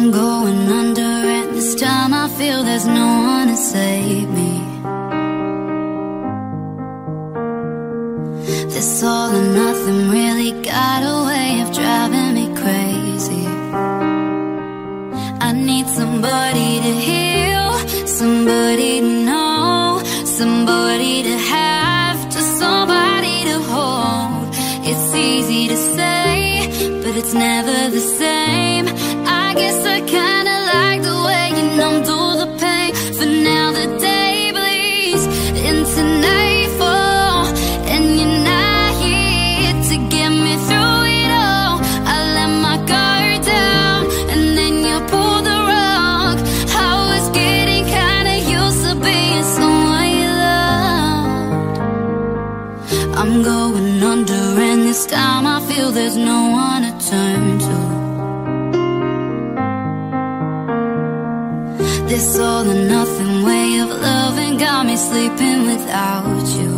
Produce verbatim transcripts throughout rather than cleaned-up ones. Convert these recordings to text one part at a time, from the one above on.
I'm going under, and this time I feel there's no one to save me. This all or nothing really got a way of driving me crazy. I need somebody to heal, somebody to know, somebody to have, just somebody to hold. It's easy to say, but it's never the same. I guess I kinda like the way you numb through the pain. For now the day bleeds into nightfall, and you're not here to get me through it all. I let my guard down, and then you pull the rug. I was getting kinda used to being someone you loved. I'm going under, and this time I feel there's no one to turn to. This all or nothing way of loving got me sleeping without you.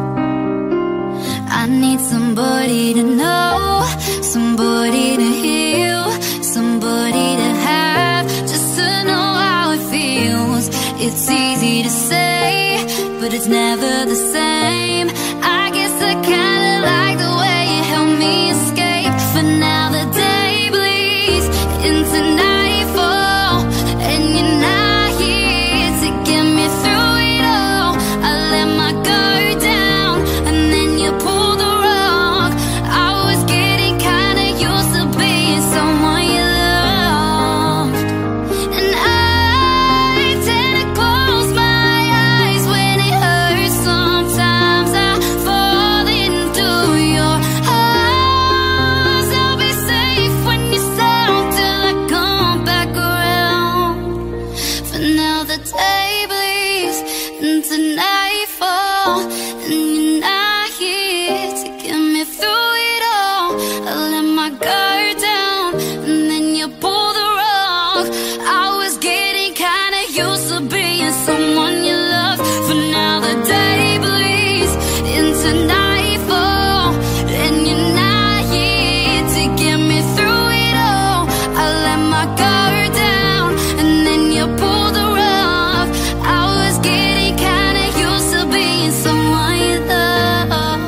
I need somebody to know, somebody to heal, somebody to have, just to know how it feels. It's easy to say, but it's never the same. I guess I kinda like the way you help me escape. For now the day bleeds into nightfall, and you're not here to get me through it all. I let my guard down, and then you pull the rug. I was getting kinda used to being someone you loved, and I tend to close my eyes when it hurts. Sometimes I fall into your arms. I'll be safe when you're sound till I come back around. For now the day bleeds into nightfall, and you're not here to get me through it all. I let my guard down, and then you pull the rug. I was getting kinda used to being someone you loved. For now the day bleeds into nightfall, and you're not here to get me through it all. I let my guard down, and then you pull the rug. I was getting kinda used to being someone you loved.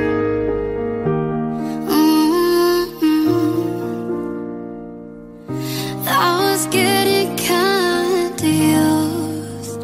Mm-hmm. I was getting kinda used.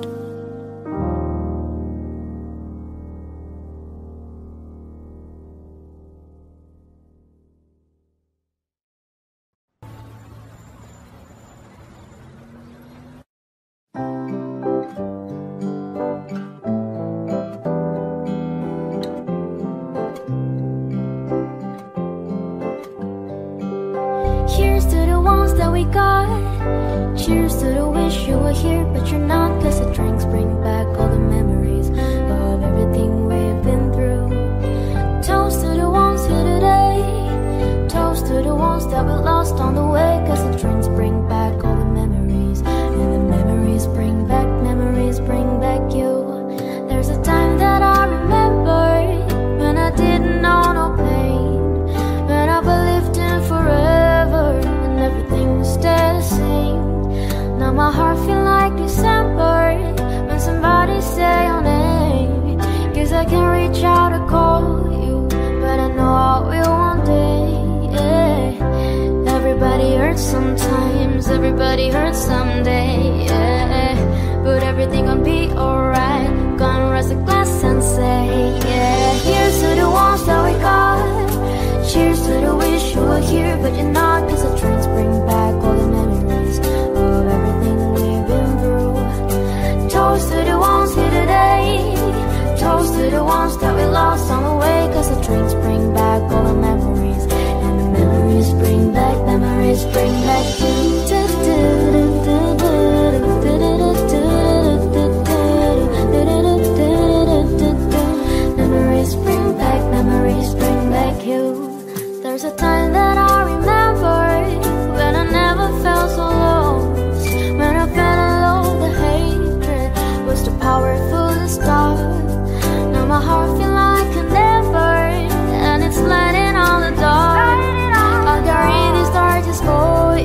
Cheers to the ones that we got. Cheers to the wish you were here, but you're not. Cause the drinks bring back all the memories of everything we've been through. Toast to the ones here today. Toast to the ones that we lost on the way. Cause the drinks bring back all the memories, and the memories bring back, memories bring back you. There's a time that I remember when I didn't know no pain, when I believed in forever and everything would stay the same. Now my heart feel like December when somebody say your name. Guess I can reach out to call you, but I know I will one day. Yeah. Everybody hurts sometimes, everybody hurts someday. Yeah. But everything gonna be alright. Gonna raise a glass and say, yeah. Here's to the ones that we got. Cheers to the wish you were here, but you're not. Cause the drinks bring back all the memories of everything we've been through. Toast to the ones here today. Toast to the ones that we lost on the way. Cause the drinks bring back all the memories, and the memories bring back, memories bring back you. Memories bring back, memories bring back you. There's a time that I remember when I never felt so lost. When I felt alone, the hatred was too powerful to stop. Now my heart feel like a never, and it's lighting on the dark. I'll carry these torches for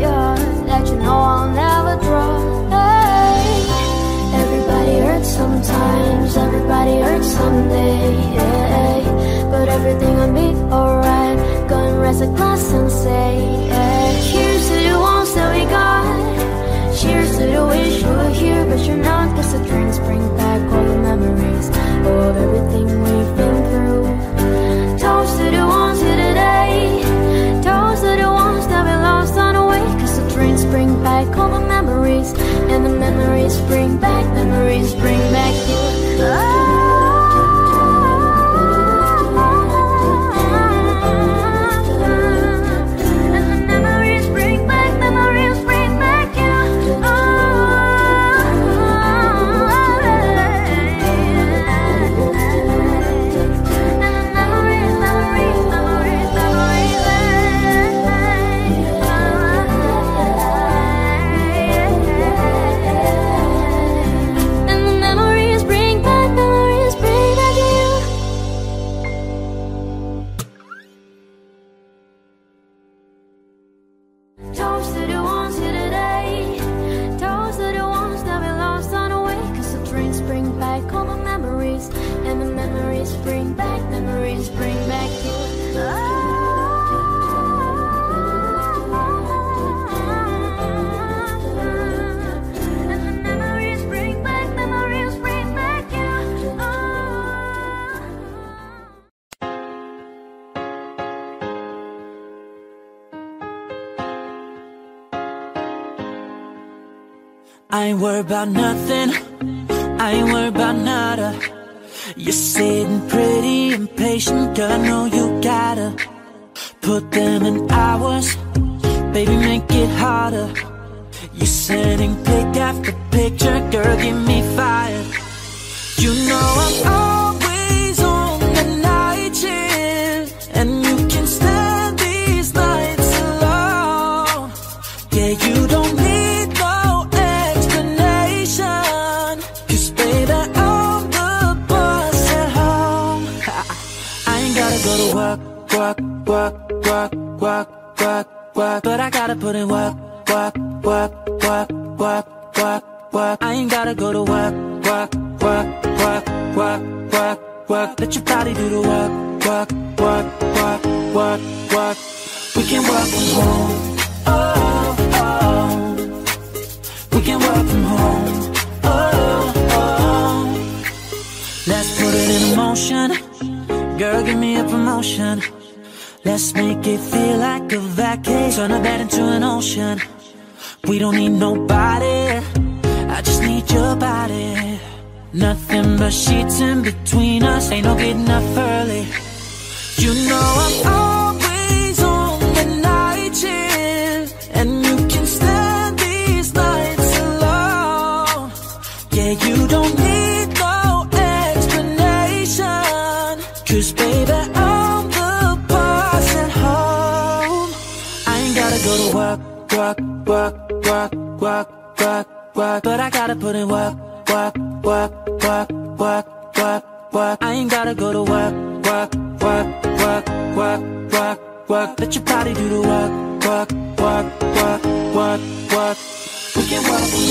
I ain't worried about nothing, I ain't worried about nada. You're sitting pretty impatient, girl, I know you gotta put them in hours, baby, make it harder. You're sending pic after picture, girl, get me fired. You know I'm always on the night shift, and you can stand these nights alone. Yeah, you don't need no explanation, 'cause baby, I'm the boss at home. I ain't gotta go to work, work, work, work, work, work, work, but I gotta put in work, work, work, work, work, work, work. I ain't gotta go to work, work, work, work, work, work, work. Let your body do the work, work, work, work, work, work. We can work from home, oh, oh. We can work from home, oh, oh. Let's put it in motion, girl, give me a promotion. Let's make it feel like a vacation, turn a bed into an ocean. We don't need nobody, I just need your body. Nothing but sheets in between us, ain't no getting up early. You know I'm always on the night shift, and you can stand these nights alone. Yeah, you don't need no explanation, 'cause baby, I'm the boss at home. I ain't gotta go to work, work, work, work, work, work, work, but I gotta put in work, work, work, work, work, work, work. I ain't gotta go to work, work, work, work, work, work, work. Let your body do the work, work, work, work, work, work. We can work from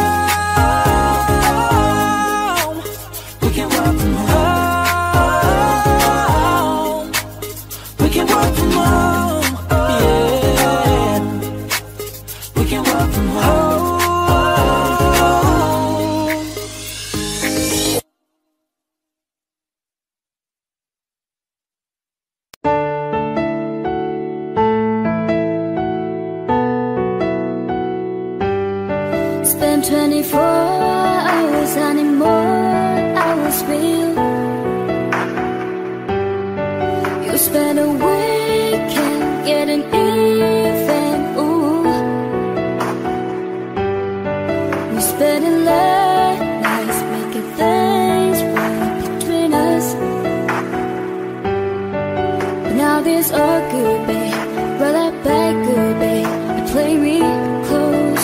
home. We can work from home. We can work from home. Yeah. We can work from home. Spend twenty-four hours and more hours with you. You spend a weekend getting even, ooh. We spend a late nights making things right between us. But now this all good, babe. Roll that back good, babe, and play me close.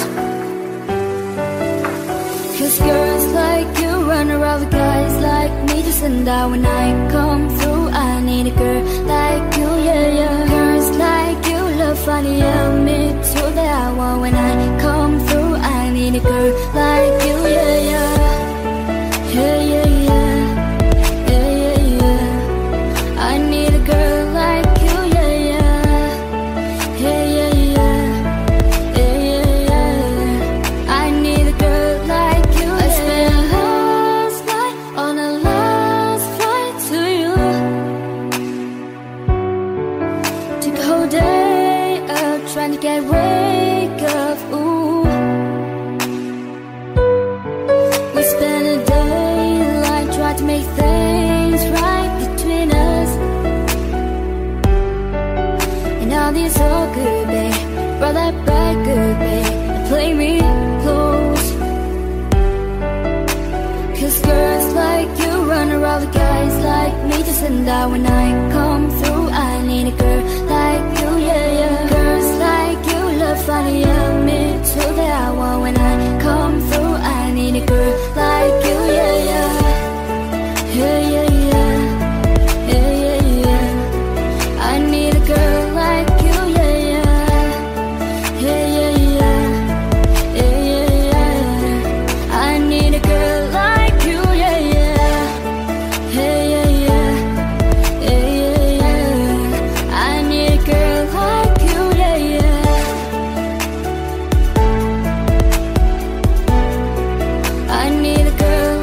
'Cause girls like you run around with guys like me, just and that when I come through, I need a girl like you, yeah, yeah. Girls like you love funny, yeah, me too, that I want when I come through. I need a girl like you, yeah, yeah. Yeah, yeah, yeah. Yeah, yeah, yeah. I need a girl like you, yeah, yeah. Yeah, yeah, yeah. Yeah, yeah, yeah. I need a girl like trying to get wake up, ooh. We spent a day like trying to make things right between us. And now this all good, babe. Roll that back good, babe, and play me close. 'Cause girls like you run around with guys like me, just and that when I come through, I need a girl like you, yeah, yeah. Girls like you love funny, yeah, me too, that I want when I come through. I need a girl like you, yeah, yeah. Yeah, yeah, yeah. Yeah, yeah, yeah. I need a girl like you, yeah, yeah. Yeah, yeah, yeah. Yeah, yeah, yeah. I need a girl like you, yeah, yeah. Yeah, yeah, yeah. Yeah, yeah, yeah. I need a girl like you, yeah, yeah. I need a girl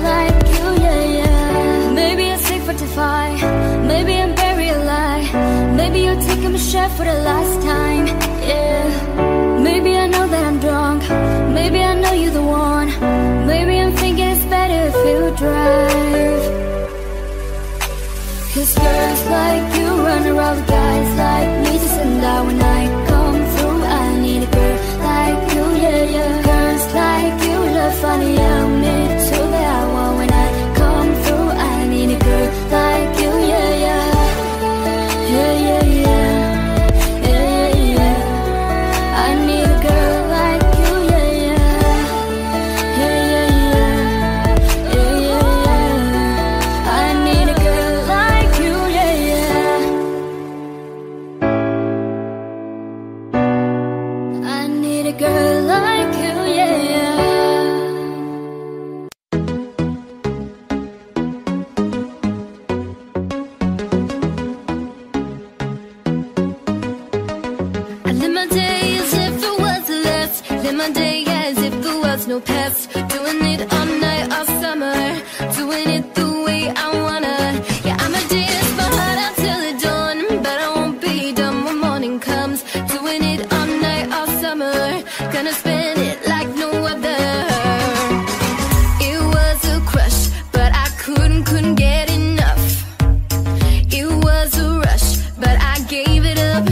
Cause girls like you run around with guys like me. Just send out when I come through. I need a girl like you, yeah, yeah. Girls like you love funny, yeah, me too. That I want when I come through. I need a girl like you, yeah, yeah. Yeah, yeah, yeah. Yeah, yeah, yeah. I need a girl like you, yeah, yeah. Yeah, yeah, yeah. Yeah, yeah, yeah. I need a girl like you, yeah, yeah. I need a girl like you, yeah, yeah. I live my day as if it was the last. Live my day as if there was no past. Doing it all night, all summer. Doing it the way I wanna. Yeah, I'ma dance my heart out till the dawn. But I won't be done when morning comes. Doing it all night, all summer. Gonna spend it like no other. It was a crush, but I couldn't, couldn't get enough. It was a rush, but I gave it up.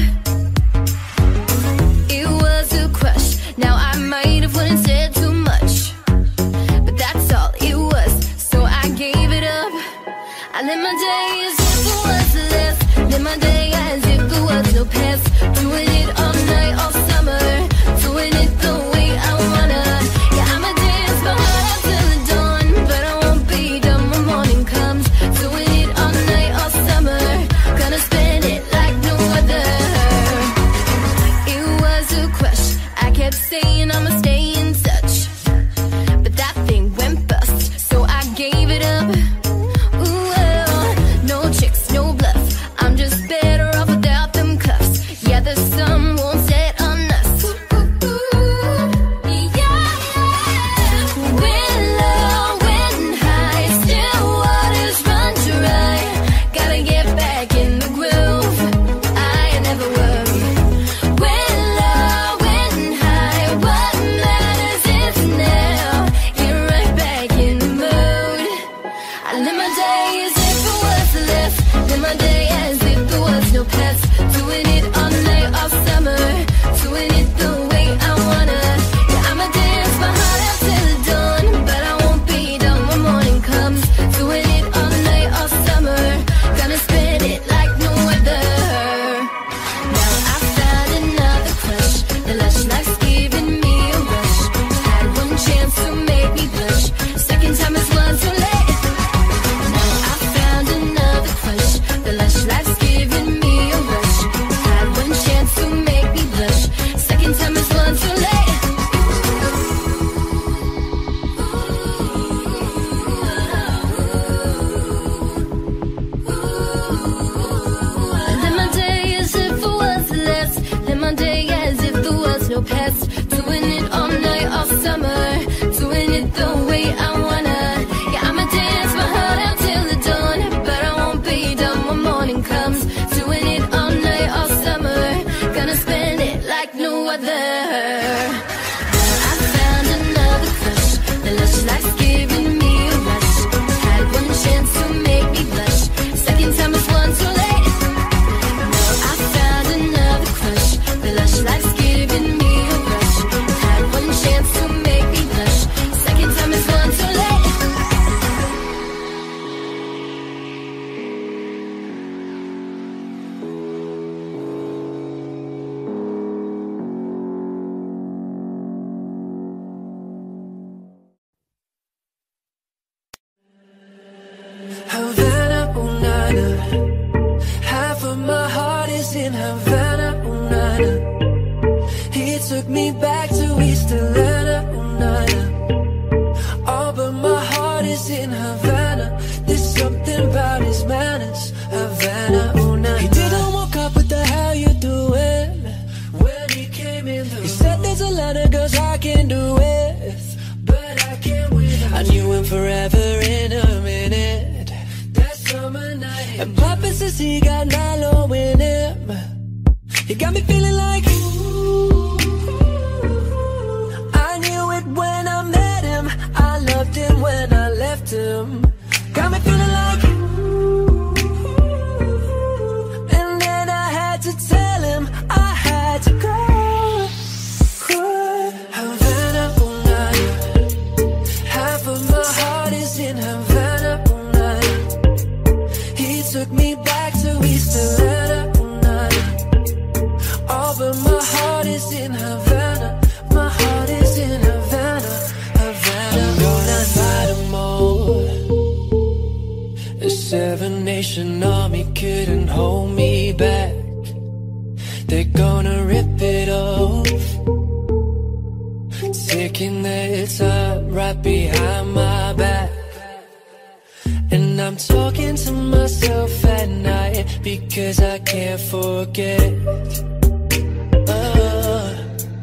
It was a crush. Now I might have wouldn't said too much, but that's all it was. So I gave it up. I live my day as if it was the last. Live my day as if there was no past. Doing it all night, all summer. Doing it the way I wanna. Yeah, I'ma dance my heart out till the dawn. But I won't be done when morning comes. Doing it all night, all summer. Gonna spend it like no other. It was a crush. I kept saying I'ma stay in touch, but that thing went bust. So I gave it up. Ooh, well, no tricks, no bluff. I'm just better off without them cuffs. Yeah, the sun won't set on us. Yeah, when low, when high, still waters run dry. Gotta get back in the groove. I never worry. When low, when high, what matters is now. Get right back in the mood. I live my day as if it was the last. Live my day as if there was no past. Doing it all night, all summer. Doing it the way I wanna. Yeah, I'ma dance my heart out till the dawn. But I won't be done when morning comes. Doing it all night, all summer. Gonna spend it like no other. Now I found another crush. The lush life's giving me a rush. Had one chance to make me blush. Second time is one too late. Now I found another crush. The lush life's giving me a rush. Had one chance to make me blush. Second time is one too late. Live my day as if it was the last. Live my day as if there was no past. Doing it all night, all summer. Doing it the way I wanna. Yeah, I'ma dance my heart out till the dawn. But I won't be done when morning comes. Doing it all night, all summer. Gonna spend it like no other. I found another crush. The lush life's giving me a rush. Had one chance to make me blush. Second time is one too late. Now I found another crush. The lush life's giving me a rush. Had one chance to make me blush. Second time is one too late. Havana, ooh, nana. Half of my heart is in Havana, ooh, nana. He took me back to East Atlanta, ooh, nana. All but my heart is in Havana. There's something about his manners. Havana, ooh, nana. He didn't walk up, what the hell you doing? When he came in the room, he said there's a lot of girls I can do with, but I can't win. I knew him forever in a minute. That summer night, and Papa says he got Nilo in him. He got me feeling like, ooh. I knew it when I met him. I loved him when I left him. Got me feeling like, ooh. Salvation Army couldn't hold me back. They're gonna rip it off, taking their time right behind my back. And I'm talking to myself at night because I can't forget. uh,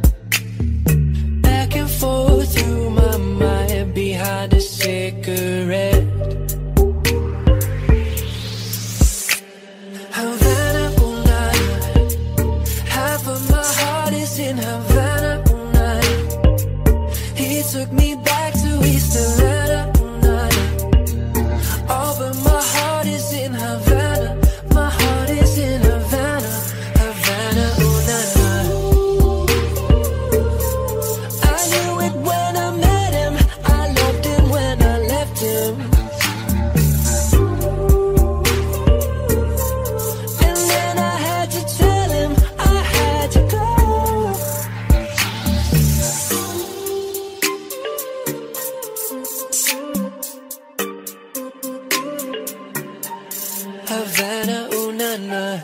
Back and forth through my mind behind a cigarette. Havana, ooh, nah. Half of my heart is in Havana, ooh, nah. He took me back to East Atlanta, ooh, nah. Oh, but my heart is in Havana. My heart is in Havana, Havana, ooh, nah, nah. I knew it when I met him. I loved him when I left him. And then I had to tell him I had to go. Havana, ooh, nah, nah.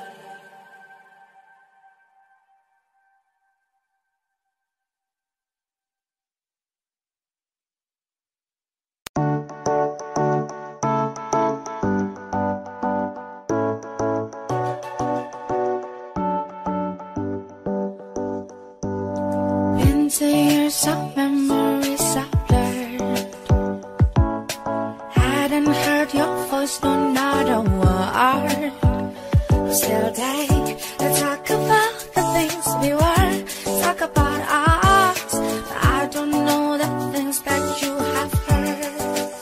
Into years of memories I blurred. Hadn't heard your voice, no, not a word. Still take the talk about the things we were. Talk about us, but I don't know the things that you have heard.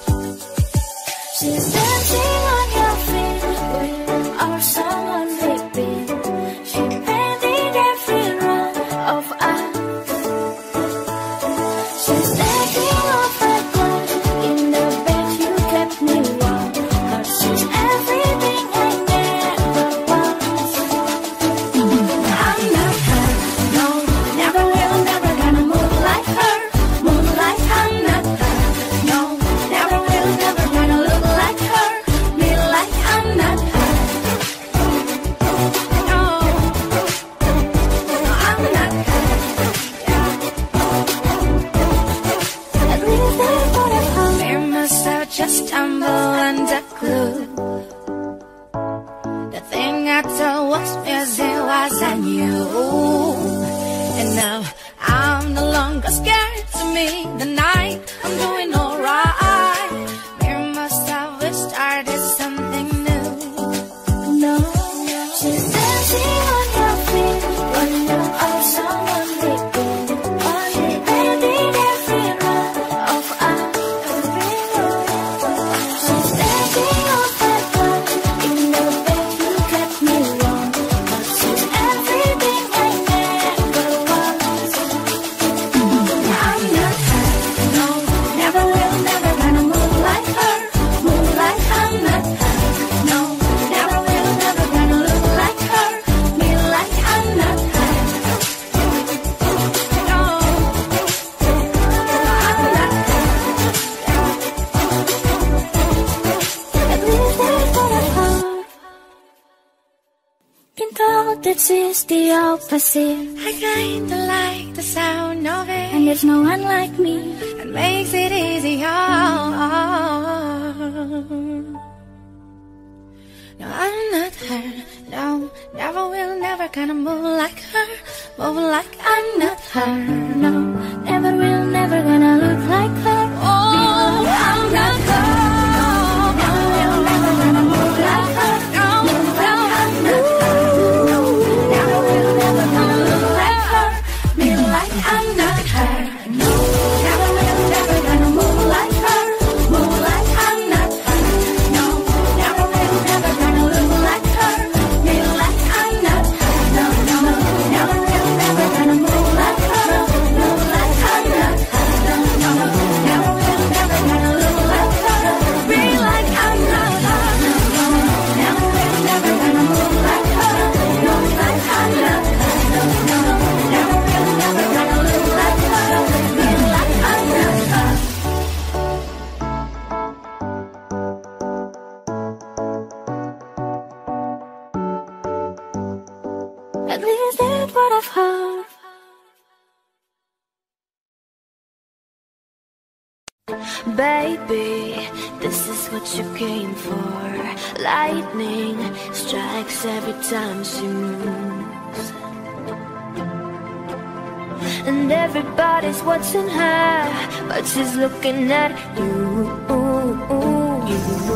She's dancing on your feet with our someone sleeping. She painted every round of us. She's taking off her clothes in the bed you kept me warm. But she's everything I never was. I'm not her, no, never will, never gonna move like her. Move like I'm not her, no, never will, never gonna look like her. Be like I'm not her, no, no, I'm not her. At least that's what I found. We must have just stumbled under glue. The thing I thought was missing wasn't you. And now I'm no longer scared to meet the night. I'm doing alright. We must have started something new. No, she's dancing on your feet when you are someone sleeping. She painted every round of us. She's taking off her clothes in the bed you kept me warm. But she's everything I never was. I'm not her, no, never will, never gonna move like her. Move like I'm not her, no, never will, never gonna look like her. Be like I'm not her, no, I'm not her. At least that's what I found. Been told that it's the opposite. I kinda like the sound of it, and there's no one like me that makes it easier. No, I'm not her, no, never will, never gonna move like her. Move like I'm not her, no, never will, never gonna look like her. Oh, I'm not her, never will, never gonna move like her. No, no, I'm not her, no, never will, never gonna look like her. Be like I'm not her, no, never will, never gonna move like her. Move like I'm not her, no, never will, never gonna look like her. Be like I'm not her, no, no, never will, never gonna move like her. At least that's what I've heard. Baby, this is what you came for. Lightning strikes every time she moves, and everybody's watching her, but she's looking at you. You,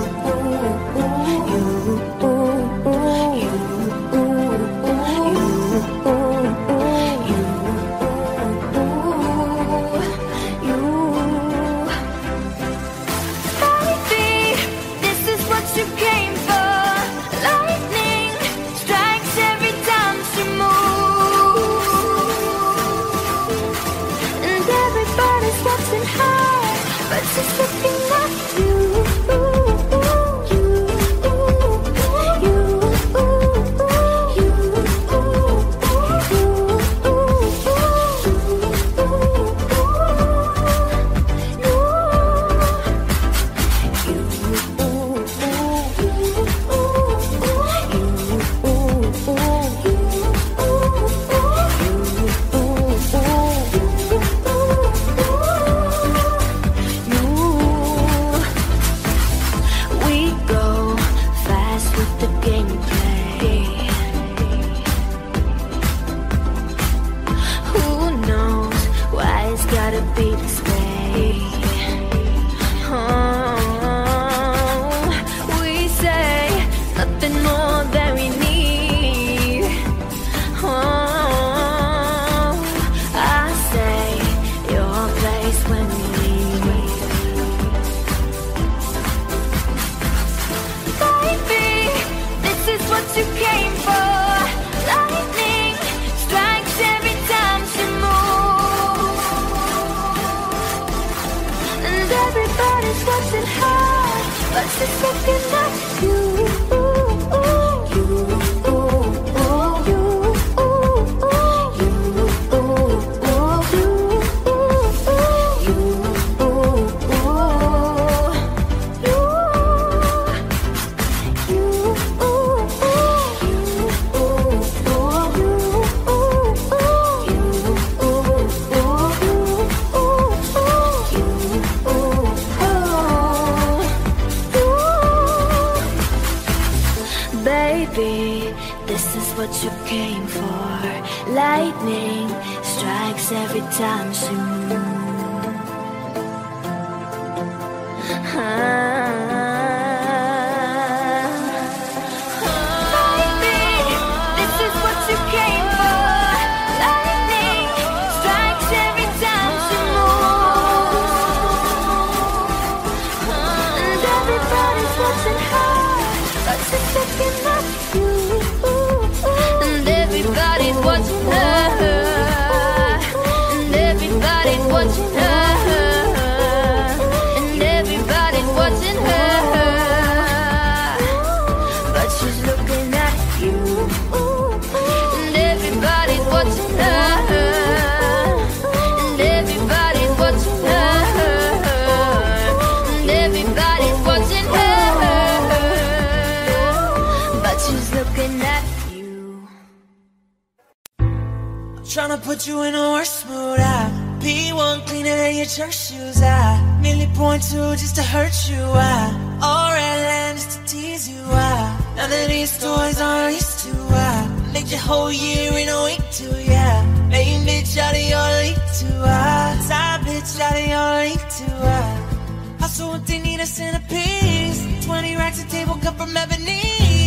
tryna put you in a worse mood. I P one cleaner than your church shoes. I nearly point two just to hurt you. I all red land just to tease you. I none of these toys are used to. I made your whole year in a week too. Yeah, main bitch out of your league too. I side bitch out of your league too. I hustle what they need a centerpiece. Twenty racks a table cut from ebony.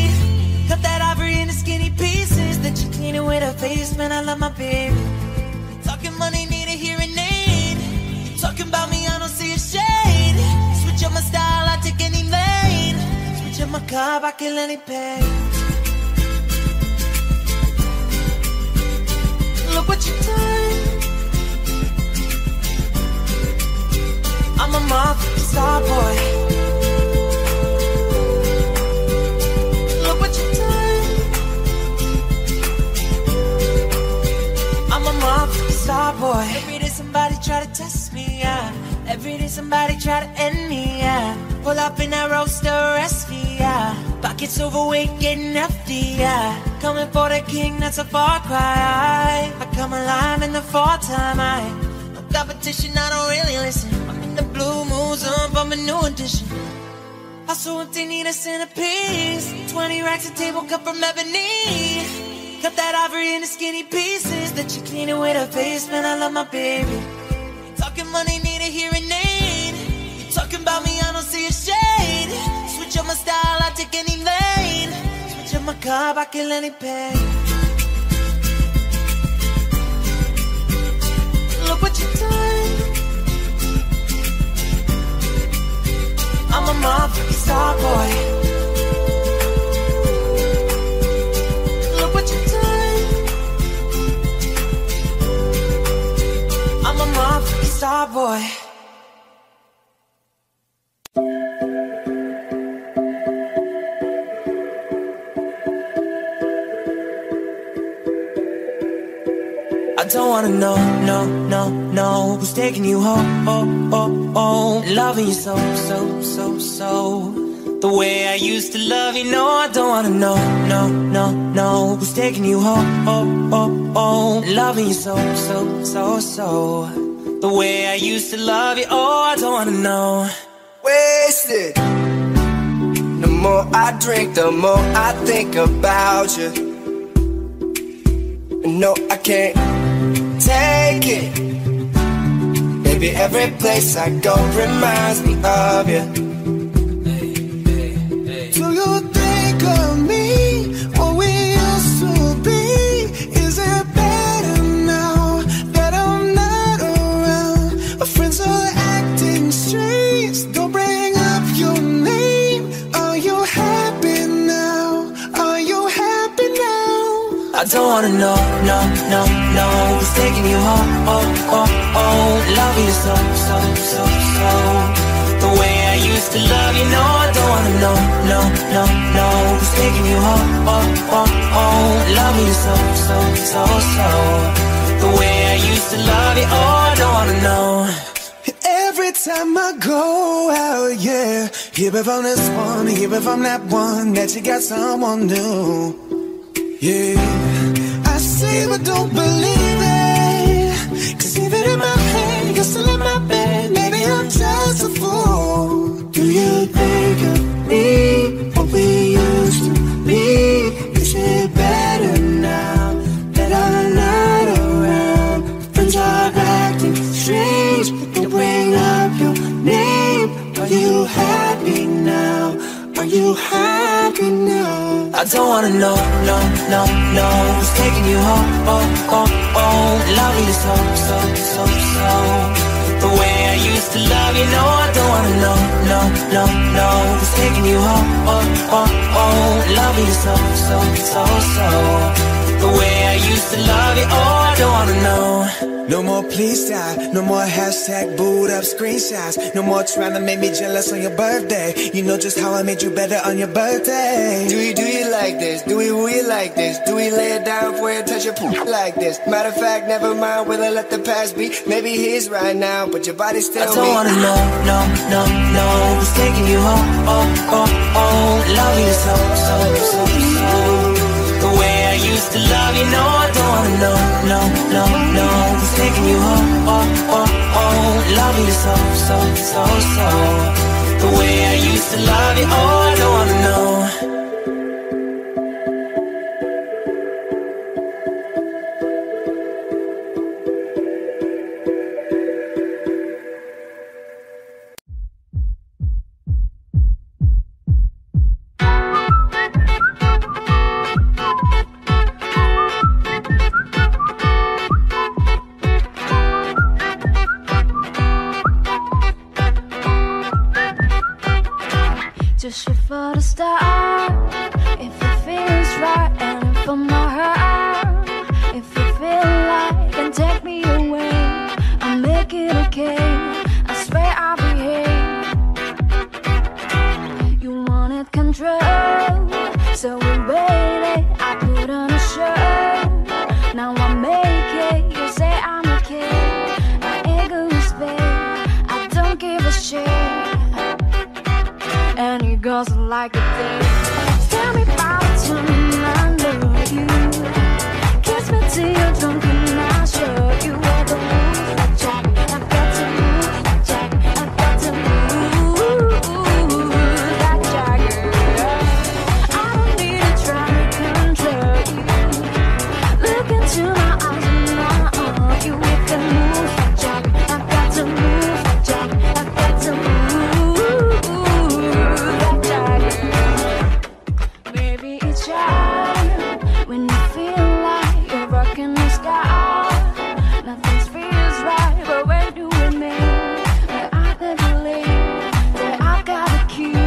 Cut that ivory into skinny pieces, then you clean it with a face. Man, I love my baby. Talking money, need a hearing aid. Talking about me, I don't see a shade. Switch up my style, I take any lane. Switch up my car, I kill any pain. Look what you done. I'm a motherfucking star boy. Star boy. Every day somebody try to test me, yeah. Every day somebody try to end me, yeah. Pull up in that roadster, arrest me, yeah. Pockets overweight, getting hefty, yeah. Coming for the king, that's a far cry. I come alive in the fall time. I no competition, I don't really listen. I'm in the blue moons up, I'm a new edition. Hustle if they need a centerpiece. Twenty racks a table cut from ebony. Cut that ivory into skinny pieces. That you clean it with a face, man, I love my baby. Talking money, need a hearing aid. You talking about me, I don't see a shade. Switch up my style, I take any lane. Switch up my car, I kill any pain. Look what you done. I'm a motherfucking star boy. Look what you done. I'm a motherfucking star boy. I don't wanna know, no, no, no, who's taking you home, oh, oh, oh, loving you so, so, so, so, the way I used to love you. No, I don't wanna know, no, no, no, who's taking you home, oh, oh, oh, loving you so, so, so, so, the way I used to love you. Oh, I don't wanna know. Wasted. The more I drink, the more I think about you. No, I can't take it. Baby, every place I go reminds me of you. Hey, hey, hey. Do you think of me, what we used to be? Is it better now that I'm not around? Our friends are acting strange, don't bring up your name. Are you happy now? Are you happy now? I don't wanna know, no, no, no, who's taking you home, oh, oh, oh, loving you so, so, so, so, the way I used to love you. No, I don't wanna know, no, no, no, who's taking you home, oh, oh, oh, loving you so, so, so, so, the way I used to love you. Oh, I don't wanna know. Every time I go out, yeah, hear it from this one, hear it from that one, that you got someone new. Yeah, I say but don't believe it, cause even in my head, you're still in my bed. Maybe I'm just a fool. Do you think of me, what we used to be? Is it better now that I'm not around? Friends are acting strange, they bring up your name. Are you happy now? Are you happy now? I don't wanna know, no, no, no, who's taking you home, oh, oh, oh, loving you so, so, so, so, the way I used to love you. No, I don't wanna know, no, no, no, who's taking you home, oh, oh, oh, loving you so, so, so, so, the way I used to love you. Oh, I don't wanna know. No more please stop, no more hashtag booed up screenshots. No more trying to make me jealous on your birthday. You know just how I made you better on your birthday. Do we do you like this? Do we we like this? Do we lay it down for you, touch your poop like this? Matter of fact, never mind, will I let the past be? Maybe he's right now, but your body's still me. I don't me. wanna know, no, no, no, who's taking you home, oh, oh, oh, loving you so, so, so, so, the way I used to love you. No, I don't wanna know, no, no, no, who's taking you home, oh, oh, oh, loving you so, so, so, so, the way I used to love you. Oh, I don't wanna know. Just shoot for the start, if it feels right, and if I'm not hurt, if you feel like and take me away, I'll make it okay. I swear I'll behave. You wanted control, so we waited. I put on a show, now I make it. You say I'm okay, my ego is fake. I don't give a shit. And it goes like a thing. Tell me about the time I lose. you. Kiss me till you're drunk and I'll show you where the moves like Jack. I've got to move like Jack. I've got to move like Jagger. I don't need to try to control you. Look into my eyes and I'll argue you with the moves like Jack. I've got to move like Jack. I've got to move like Jagger. Maybe it's right when you feel like you're rocking the sky. Nothing feels right, but where do we meet? But I can believe that I've got a key.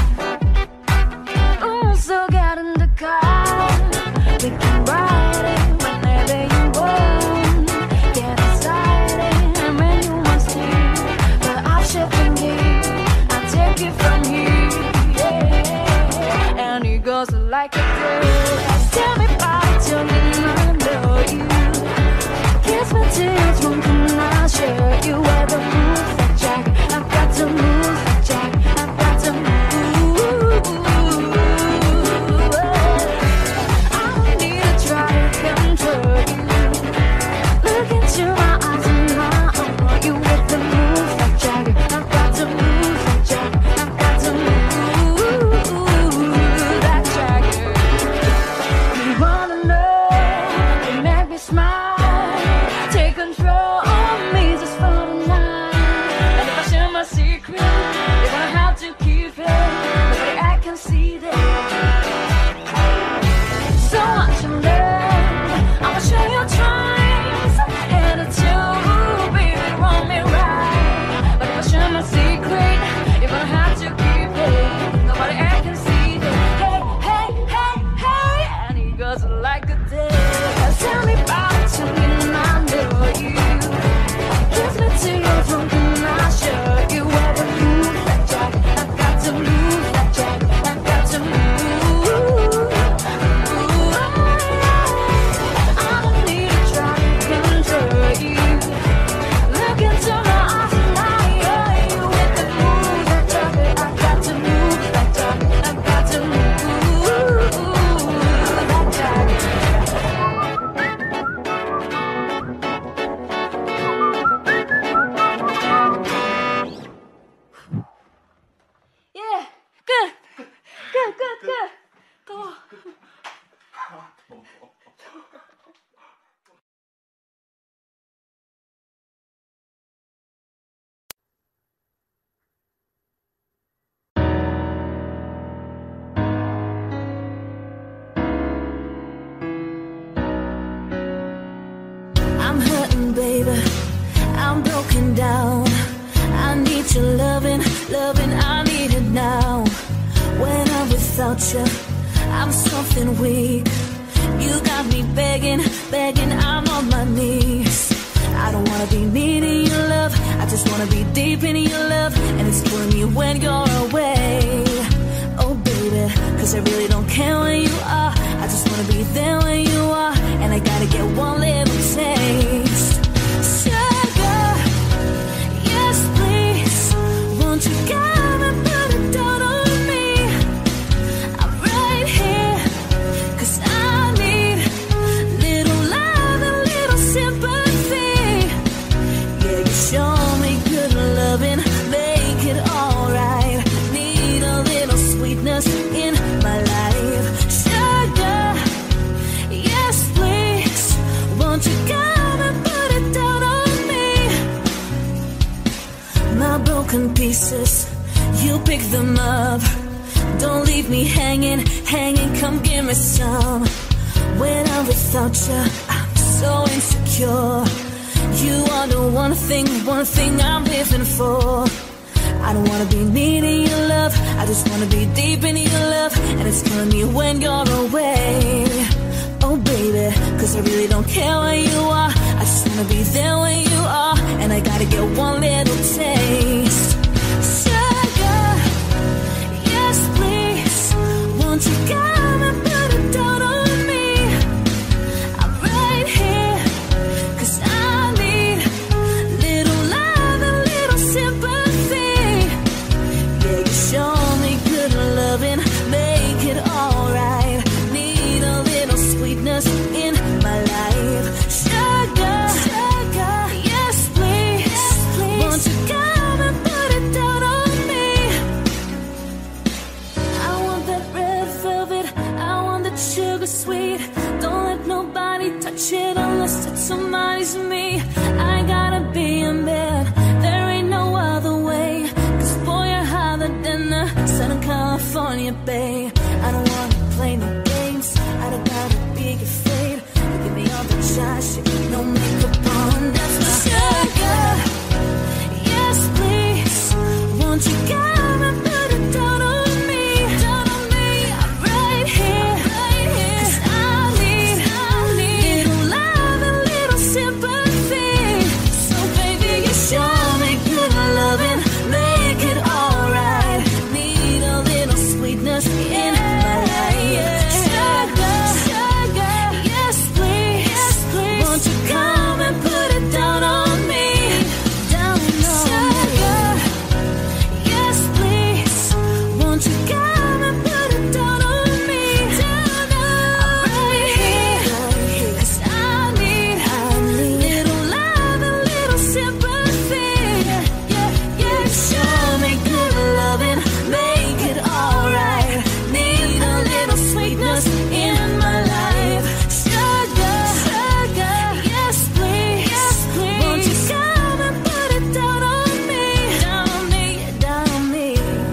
Ooh, so get in the car. We can ride it whenever you want. Get excited when you want to. But I'll shift from here. I'll take it from here. Yeah. And it goes like a girl. Tell me about it, tell me I know you. Kiss me till you're drunk and I'll show you where the moves like Jack. I've got to move like Jack. I've got to move. I don't need to try to control you. Look into my eyes and I'll argue with the moves like Jack. I've got to move like Jack. I've got to move like Jagger. You wanna know, you make me smile. Take control of me just for the night. And if I share my secret, you're gonna have to keep it. Nobody I can see that. So much to learn. I'ma show you times and it's you, baby, want me right. But if I share my secret, you're gonna have to keep it. Nobody I can see that. Hey, hey, hey, hey, and he goes like a day. Tell me about it, tell me and I know you. Kiss me till you're drunk and I'll show you where the moves like Jack. I've got to move like Jack. I've got to move. I don't need to try to control you. Look into my eyes and I hear you with the moves like Jack. I've got to move like Jack. I've got to move like Jack. Yeah, good, good, good, good. Come on. I'm hurting, baby. I'm broken down. I need your loving, loving. I need it now. When I'm without you, I'm something weak. You got me begging, begging. I'm on my knees. I don't wanna be needing your love. I just wanna be deep in your love. And it's killing me when you're away. Oh, baby, cause I really don't care where you are. I just wanna be there when you are. And I gotta get one little taste. Sugar, yes please. Won't you come and put it down on me? I'm right here, cause I need little love and little sympathy. Yeah, you show me good loving, make it alright. Need a little sweetness in my life. Sugar, yes please. Won't you come and put it down on me? My broken pieces, you pick them up. Don't leave me hanging, hanging. Come give me some. When I'm without you, I'm so insecure. You are the one thing, one thing I'm living for. I don't wanna be needing your love. I just wanna be deep in your love. And it's killing me when you're away. Oh baby, cause I really don't care where you are. I just wanna be there when you are. And I gotta get one little taste. Sugar, yes please. Won't you come and put it down on me? I'm right here, cause I need little love and little sympathy. Yeah, you show me good loving, make it alright. Need a little sweet always me. I gotta be in bed, there ain't no other way. Cause boy, you're hotter than the Southern California Bay. I don't wanna play no games, I don't gotta be afraid. Give me all the shots, no makeup on, that's my sugar. Yes, please, won't you come and put it down on me, down on me. I'm right here, right here. Cause I need, I need little love and little sympathy. So baby, you show me good loving, make it alright. Need a little sweetness in my life. Sugar, sugar, yes please, yes please. Won't you come and put it down on me, down on me. Sugar, yes please. Won't you come and put it down on me, down on me. I'm right here, cause I need, I need little love and little sympathy. Yeah, yeah, show me good loving, make it alright. Need a little sweetness in my life. Sugar, sugar, yes please, yes please. Won't you come and put it down on me, down on me, down on me.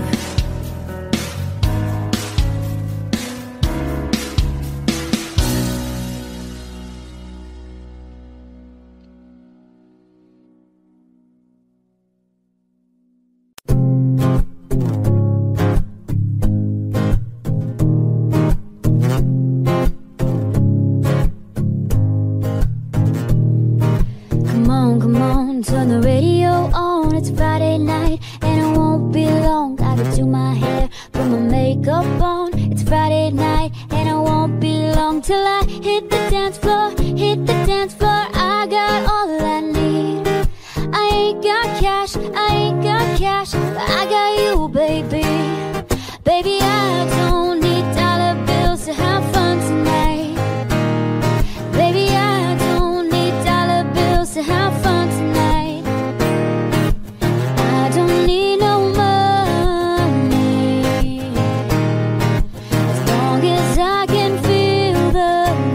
Come on, come on, turn the radio on. It's Friday night and it won't be long. Gotta do my hair, put my makeup on. It's Friday night and it won't be long till I hit the dance floor, hit the dance floor. I got all I need. I ain't got cash, I ain't got cash, but I got you, baby. Baby, I don't need dollar bills to have fun tonight. Baby, I don't need dollar bills to have fun tonight. I don't need no money, as long as I can feel the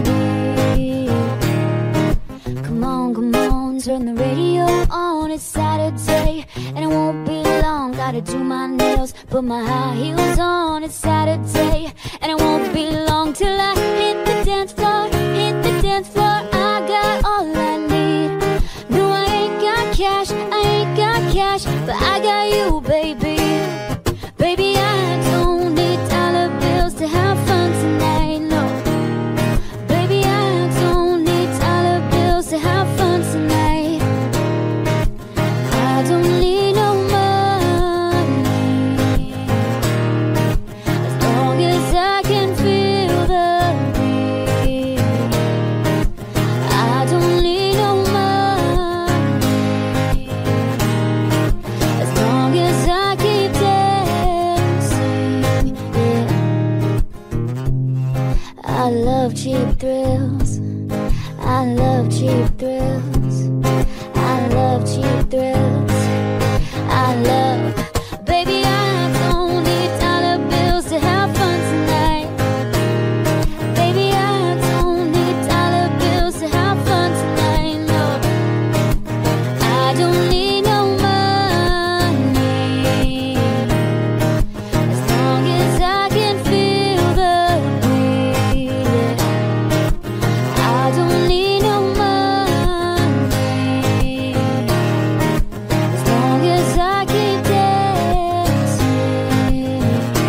beat. Come on, come on, turn the radio on. It's Saturday and it won't be long. Gotta do my nails, put my high heels on. It's Saturday and it won't be long till I hit the dance floor, hit the dance floor. I got all I need. No, I ain't got cash, I ain't got cash, but I got you, baby. Baby, I don't need dollar bills to have fun tonight, no. Baby, I don't need dollar bills to have fun tonight. I don't need no money, as long as I can feel the beat. I don't need no money, as long as I keep dancing, yeah. I love cheap thrills, I love cheap thrills, I love cheap thrills, I love. Baby, I don't need dollar bills to have fun tonight. Baby, I don't need dollar bills to have fun tonight, no. I don't need no money, as long as I can feel the beat, yeah. I don't need no money, as long as I keep dancing.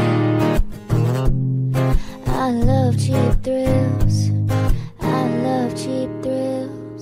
I love cheap thrills, I love cheap thrills.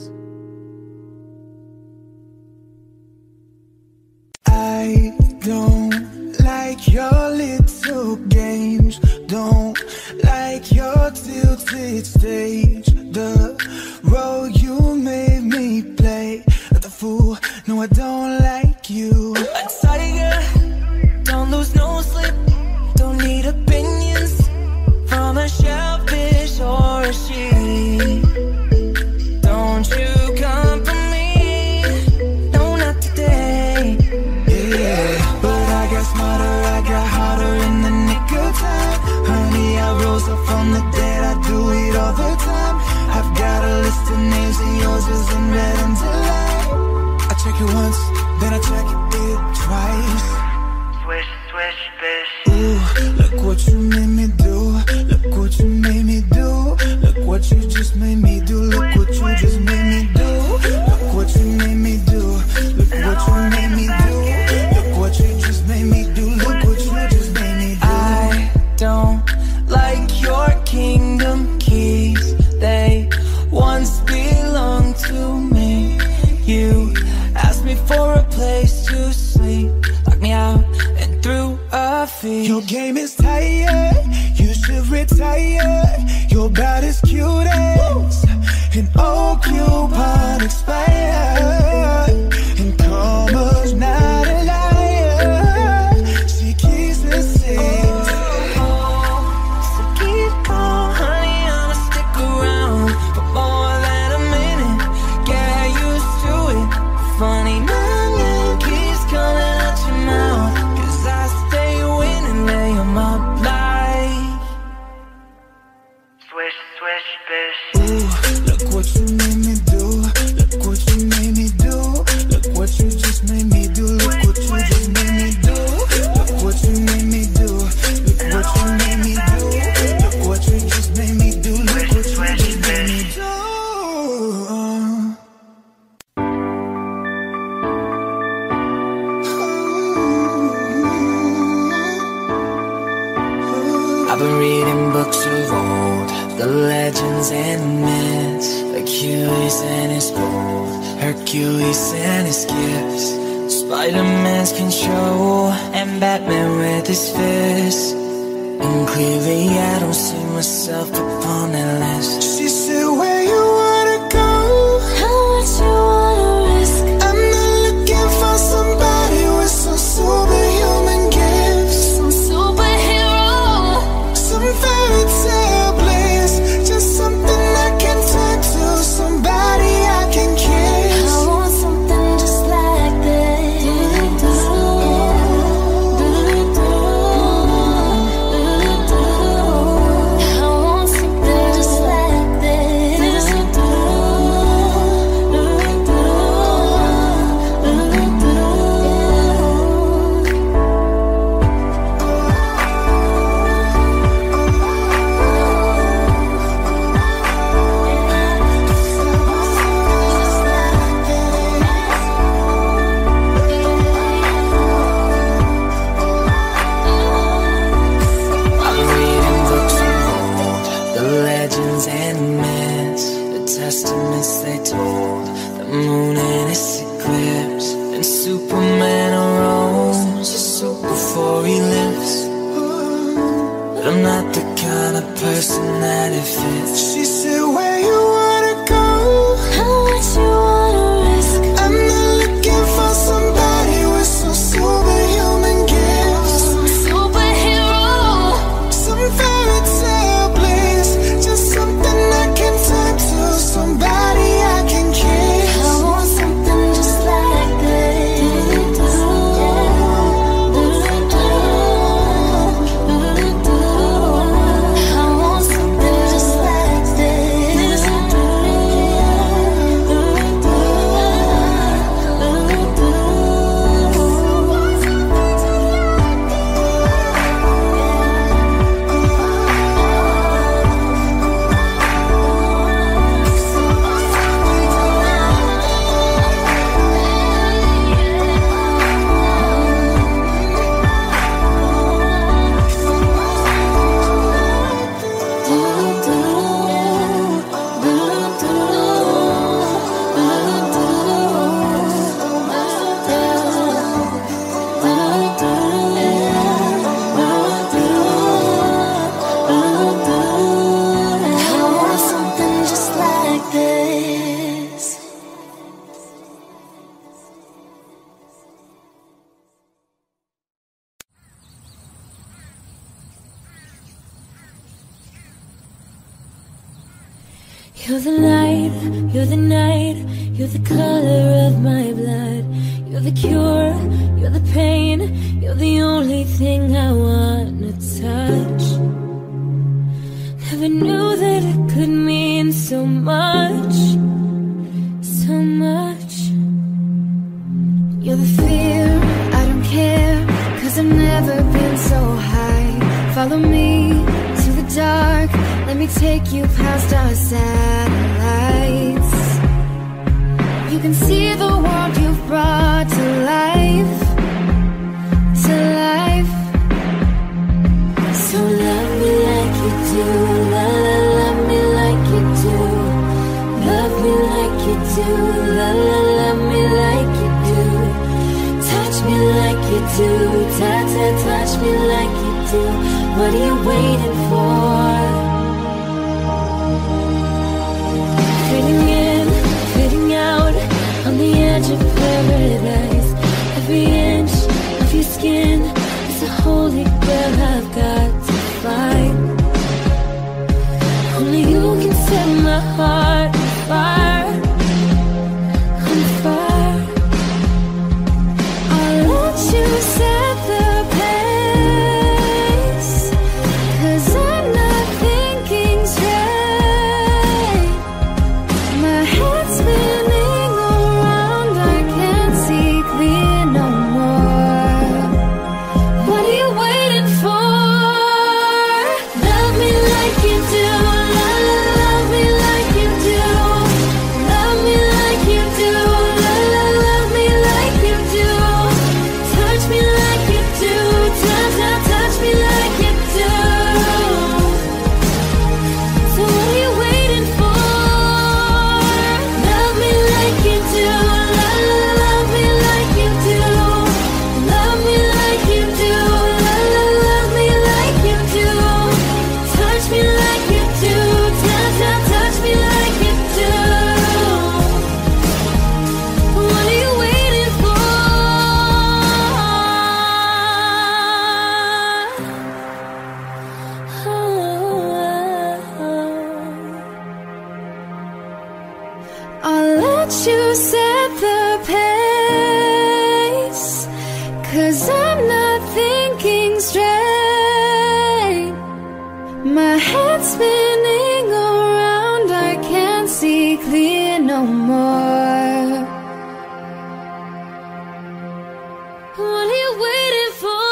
I don't like your little games, don't like your tilted stage. The role you made me play, the fool, no I don't like you. A tiger, don't lose no sleep, don't need opinions from a shellfish or a sheep. Don't you come for me, no not today. Yeah, but I got smarter, I got harder in the nick of time. Honey, I rose up from the dead, I do it all the time. I've got a list of names and yours is in red check it once, then I check it twice. Swish, swish, bish. Ooh, look what you made me do. Look what you made me do. Look what you just made me do. Look what you just made me do. Look what you made me do. Look what you made me do. Look what you just made me do. Look what you just made me do. I don't like your kingdom keys. They once belonged to me. You asked me for a place to sleep, locked me out and threw a feast. Your game is tired, you should retire. You're about as cute as an old coupon expired. And karma's not a liar, she keeps the same. So keep on, honey, I'ma stick around for more than a minute. Get used to it. Funny, my name keeps coming out your mouth, 'cause I stay winning, lay 'em up like Swish, swish, bish. Ooh, look what you made me do. Look what you made me do. Look what you just made me do. Look what you just made me do. Look what you made me do. Look what you made me do. Look what you just made me do. Look what you just made me do. I've been reading books of old, the legends and myths, Achilles and his gold, Hercules and his gifts, Spider-Man's control, and Batman with his fists. And clearly I don't see myself upon that list. She said, where you wanna go? How much you wanna risk? I'm not looking for somebody with some superhuman gifts, Some superhero. some fairy tale bliss, just something I can talk to, somebody I can kiss. I want something just like this. I want something just like this. I've been reading books of old, the legends and myths, the testaments they told, the moon and its eclipse, and Superman arose just so before he lives. But I'm not the kind of person that it fits. She said, where you wanna go? How much you wanna risk? I'm not looking for somebody with some superhuman gifts, Some superhero. some fairy tale bliss, just something I can talk to, somebody I can kiss. I want something just like this. I want something just like this. I want something just like this. You're the light, you're the night, you're the color of my blood. You're the cure, you're the pain, you're the only thing I wanna touch. Never knew that it could mean so much, so much. dark, let me take you past our satellites. You can see the world you've brought to life, to life. So love me like you do, la la, love me like you do. Love me like you do, la la, love me like you do. Touch me like you do, ta ta, touch me like you do. What are you waiting for? Fading in, fading out, on the edge of paradise. Every inch of your skin is a holy grail I've got to find. Only you can set my heart on fire, on fire. I'll let you set the pace, 'cause I'm not thinking straight. My head's spinning around, I can't see clear no more. What are you waiting for? Love me like you do, la la, love me like you do. Love me like you do, la la, love me like you do. Touch me like you do, ta ta, touch me like you do. So what are you waiting for? Love me like you do, la la, love me like you do. Love me like you do, la la, love me like you do. Touch me like you do, ta ta, touch me like you do. What are you waiting for? I'll let you set the pace, 'cause I'm not thinking straight. My head's spinning around, I can't see clear no more. What are you waiting for?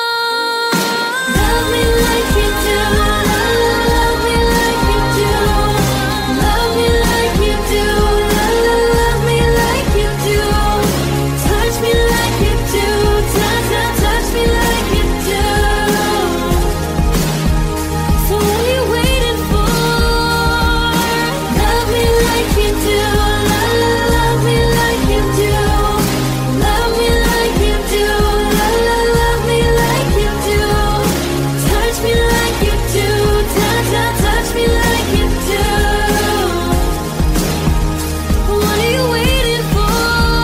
Love me like you do, la la, love me like you do. Love me like you do, la la, love me like you do. Touch me like you do, ta ta, touch me like you do. So what are you waiting for? Love me like you do, la la, love me like you do. Love me like you do, la la, love me like you do. Touch me like you do, ta ta, touch me like you do. What are you waiting for?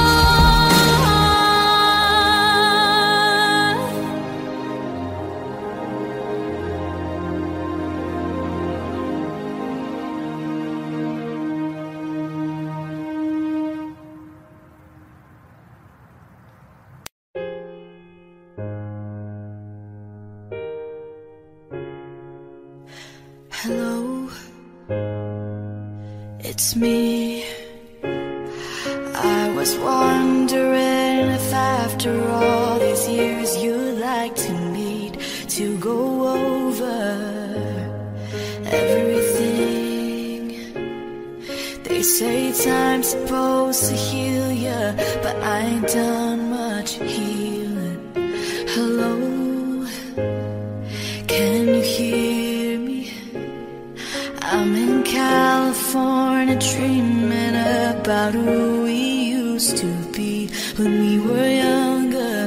Hello, it's me. I was wondering if after all these years you'd like to meet to go over everything. They say time's supposed to heal ya, but I ain't done much healing. Hello, can you hear me? I'm in California dreaming about who we used to be when we were younger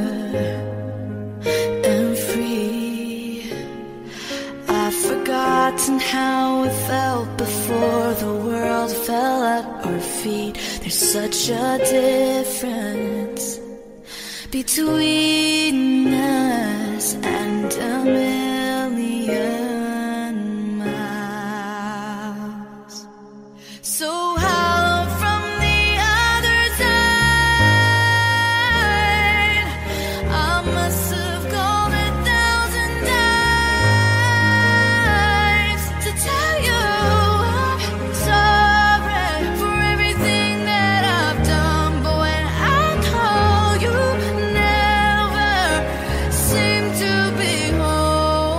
and free. I've forgotten how it felt before the world fell at our feet. There's such a difference between us and a million miles. So how from the other side, I must have gone a thousand times to tell you I'm sorry for everything that I've done. But when I call, you never seem to be home.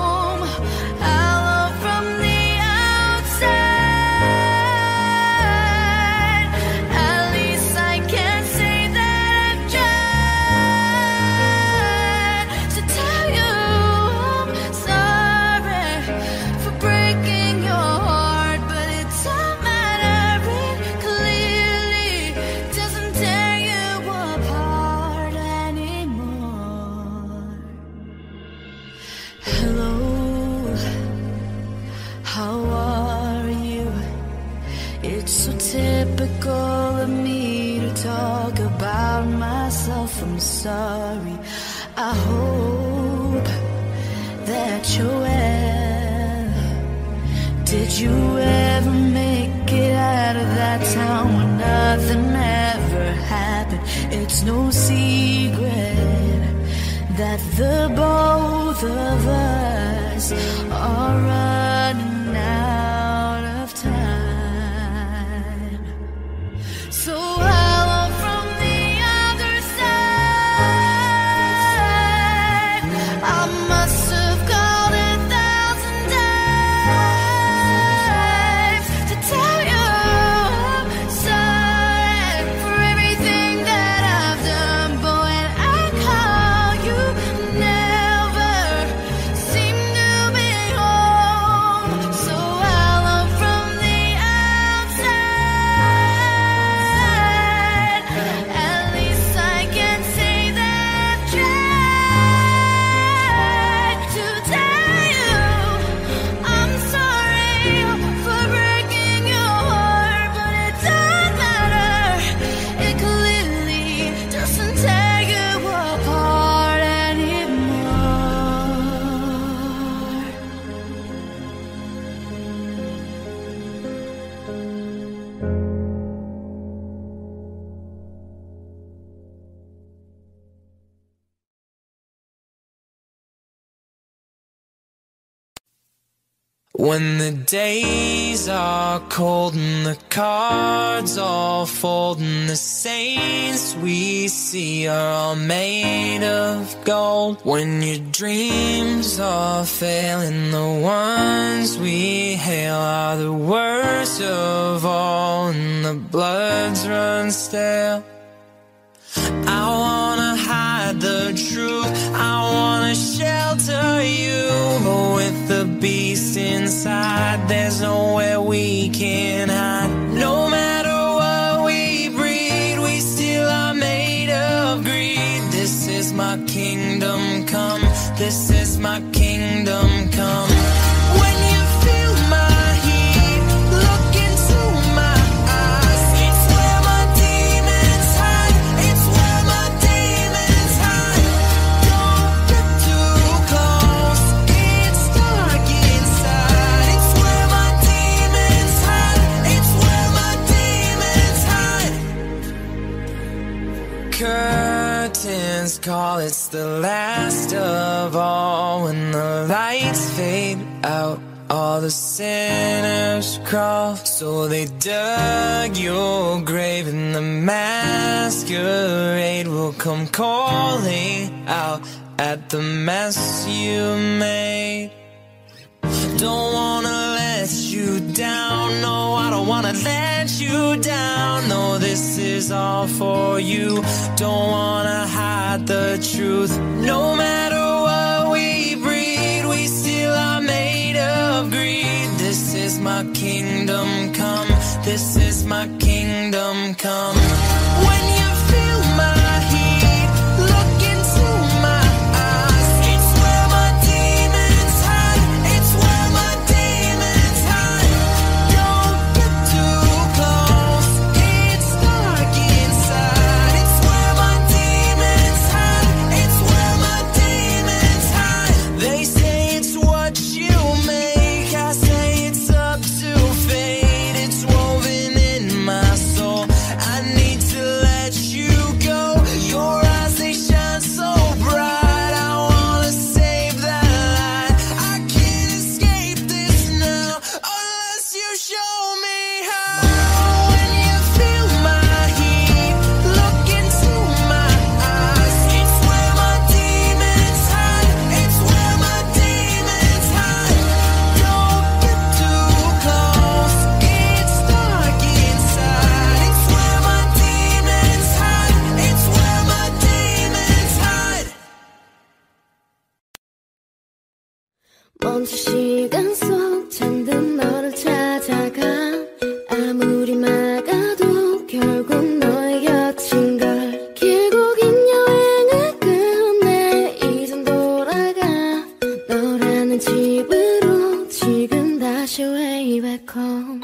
sorry. I hope that you're well. Did you ever make it out of that town where nothing ever happened? It's no secret that the both of us are running out of time. So hello from the other side. I must have called a thousand times to tell you I'm sorry for everything that I've done. But when I call, you never seem to be home. So hello from the outside. At least I can say that I've tried to tell you I'm sorry for breaking your heart, but it doesn't matter. It clearly doesn't tear you apart anymore. When the days are cold and the cards all fold and the saints we see are all made of gold, when your dreams all fail and the ones we hail are the worst of all and the bloods run stale, I wanna hide the truth, I wanna shelter you, but with the beast inside, there's nowhere we can hide. No matter what we breed, we still are made of greed. This is my kingdom come, this is my kingdom come. When you feel my heat, look into my eyes. It's where my demons hide, it's where my demons hide. Don't get too close, it's dark inside. It's where my demons hide, it's where my demons hide. Curtains call, it's the last of all. When the lights fade out, all the sinners crawl. So they dug your grave and the masquerade will come calling out at the mess you made. Don't wanna let you down, no, I don't wanna let you down. No, this is all for you, don't wanna hide the truth. No matter what we breed, we still are made of greed. This is my kingdom come, this is my kingdom come. When you feel my heat, look into my eyes. It's where my demons hide, it's where my demons hide. Don't get too close, it's dark inside. It's where my demons hide, it's where my demons hide. They say it's what you make, I say it's up to fate. It's woven in my soul, I need to let you go. Your eyes, they shine so bright, I wanna save that light. I can't escape this now, unless you show me how. When you feel my heat, look into my eyes. It's where my demons hide, it's where my demons hide. Don't get too close, it's dark inside. It's where my demons hide, it's where my demons hide. 멈춘 시간 속 잠든 너를 찾아가. 아무리 막아도 결국 너의 곁인 걸. 길고 긴 여행을 끝내 이젠 돌아가. 너라는 집으로. 是 way back home.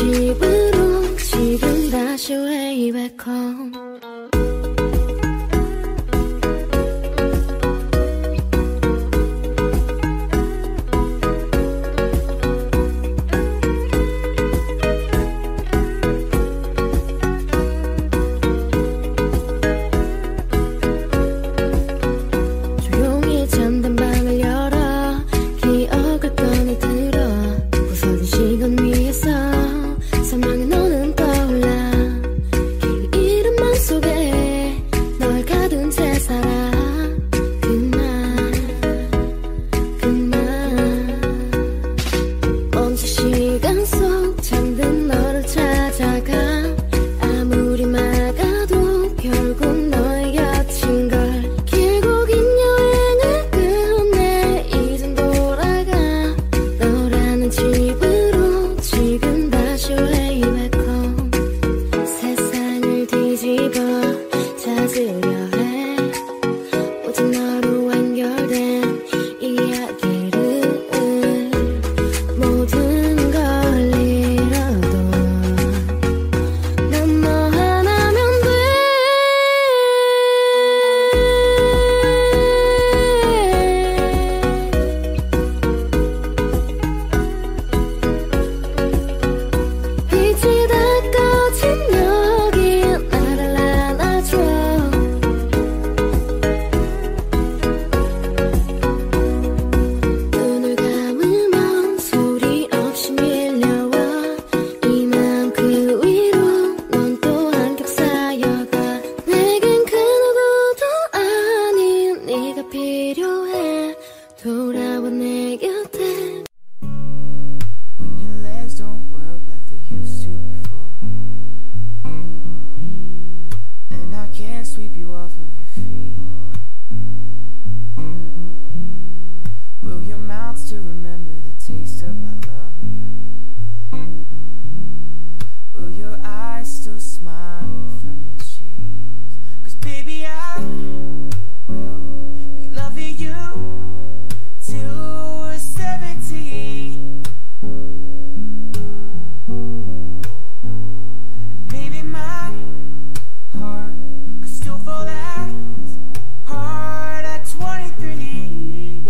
집으로 지금 다시 way back home. 조용히 잠든 방을 열어 기억을 꺼내들어 부서진 시간 위에서 사망의 너는 떠올라. 길 이름만 속에 널 가둔 채 살아. 그만 그만 먼저 시간 속 잠든 너를 찾아가. 아무리 막아도 결국 너의 곁인 걸. 길고 긴 여행을 끝내 이젠 돌아가. 너라는 집으로 지금 다시 way back home. 세상을 뒤집어 찾으려 해. 오직 너로 완결된 이야기를. 모든 걸 잃어도 난 너 하나면 돼. 빛이 다 꺼진 여기 나를 안아줘. 눈을 감으면 소리 없이 밀려와. 이 맘 그 위로 넌 또 한겹 쌓여가. 내겐 그 누구도 아닌 네가 필요해. 돌아와 내 곁에. When your legs don't work like they used to before, and I can't sweep you off of your feet, will your mouth still remember the taste of my love? Will your eyes still smile from your cheeks? 'Cause baby I will be loving you till we're seventeen. And maybe my heart could still fall as hard at twenty-three.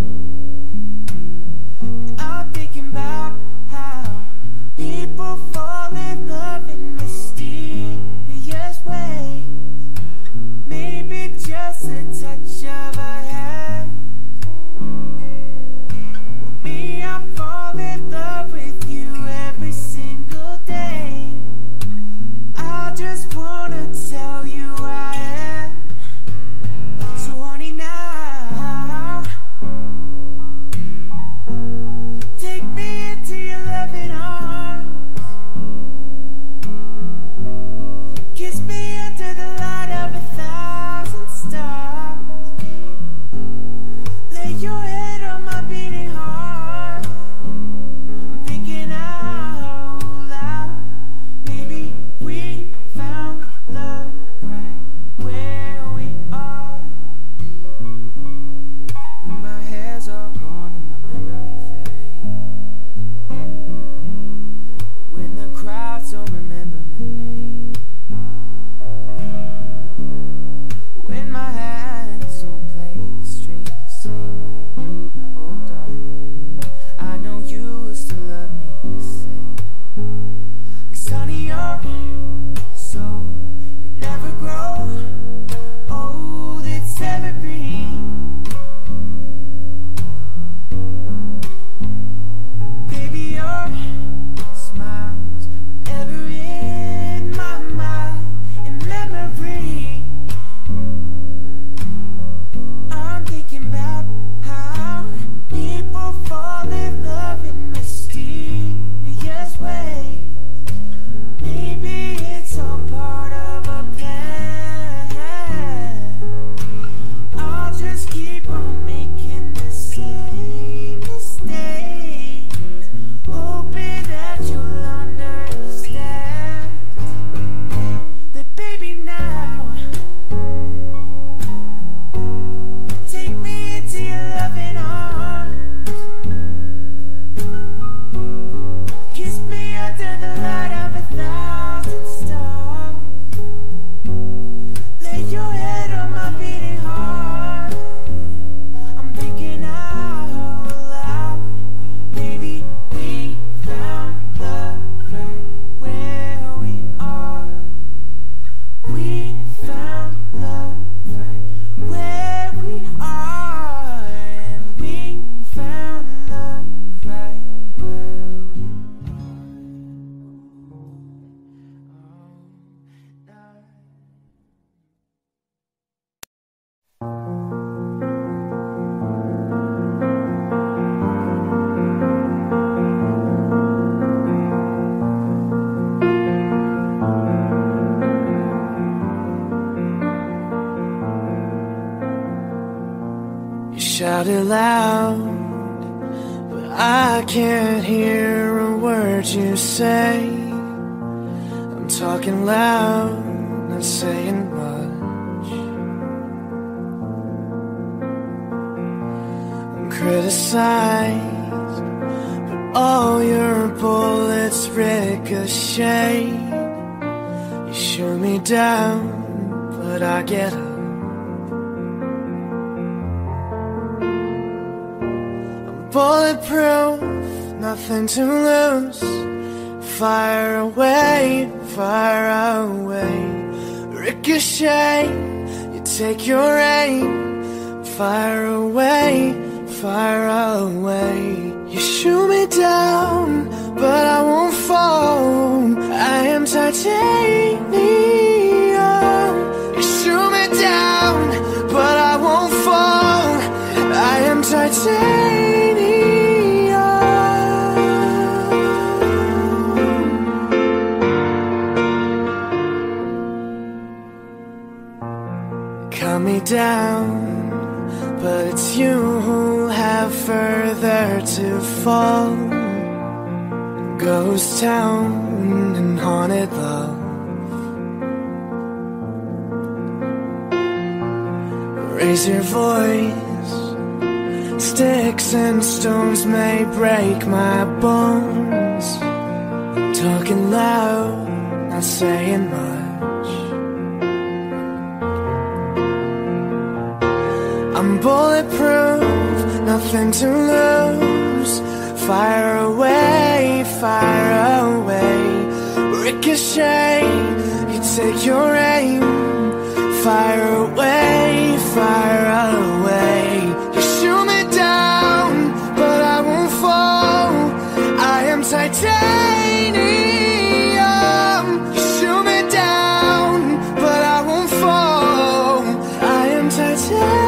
I'm thinking about how people fall in love in mysterious ways. Maybe just a touch of a hand. Well, me, I fall in love with you every single day. I just wanna tell you I am. So honey now, take me into your loving arms. shout it loud, but I can't hear a word you say. I'm talking loud, not saying much. I'm criticized, but all your bullets ricochet. You shoot me down, but I get up. Bulletproof, nothing to lose. Fire away, fire away. Ricochet, you take your aim. Fire away, fire away. You shoot me down, but I won't fall. I am titanium. You shoot me down, but I won't fall. I am titanium. Me down, but it's you who have further to fall. Ghost town and haunted love. Raise your voice. Sticks and stones may break my bones. Talking loud, not saying much. I'm bulletproof, nothing to lose. Fire away, fire away. Ricochet, you take your aim. Fire away, fire away. You shoot me down, but I won't fall. I am titanium. You shoot me down, but I won't fall. I am titanium.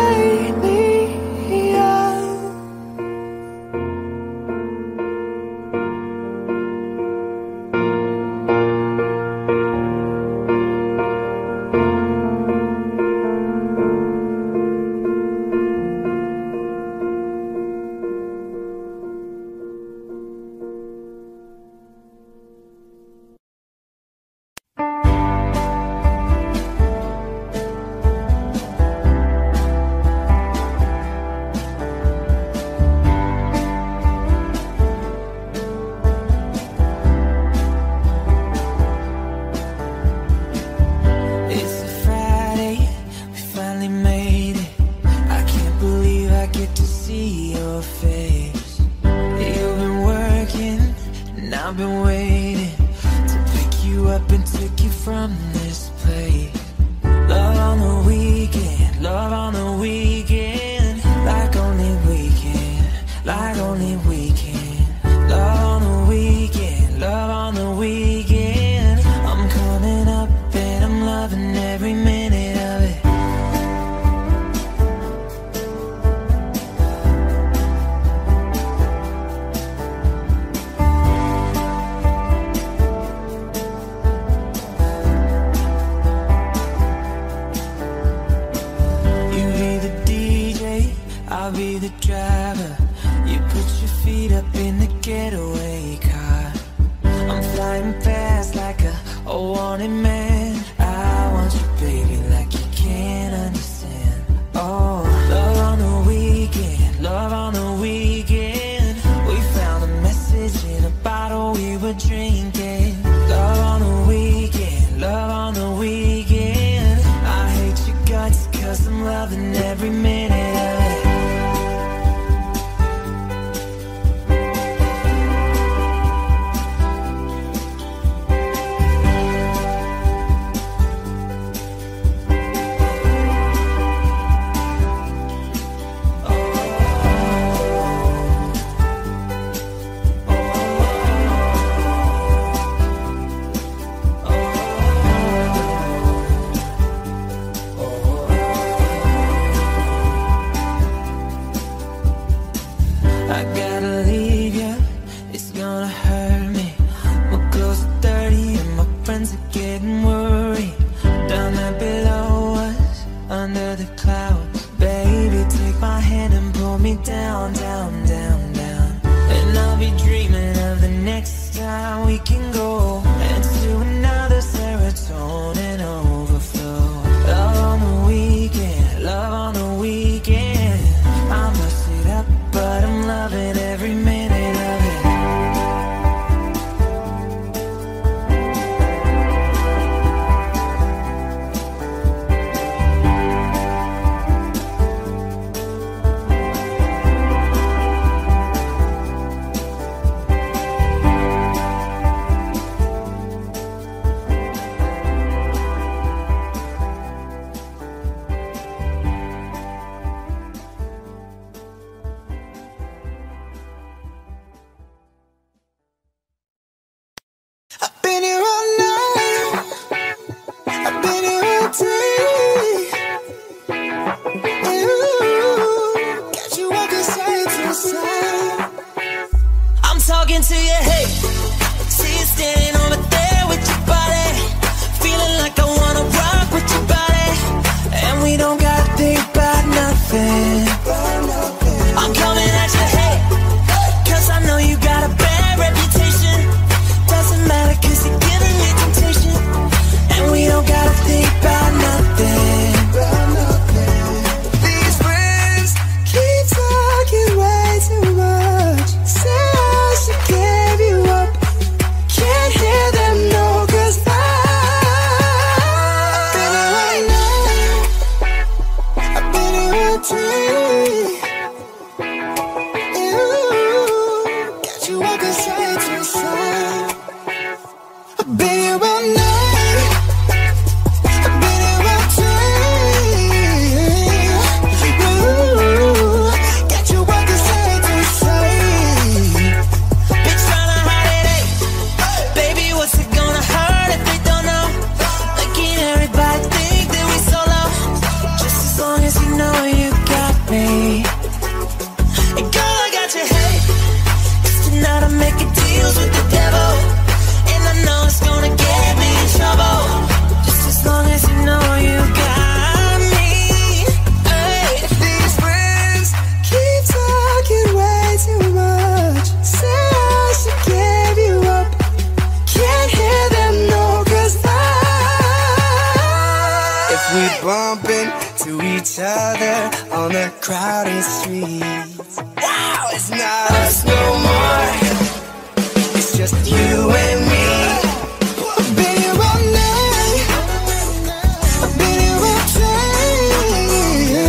bumping to each other on the crowded streets. Wow, it's not us no more. It's just you and me. I've been here all night. I've been here all day.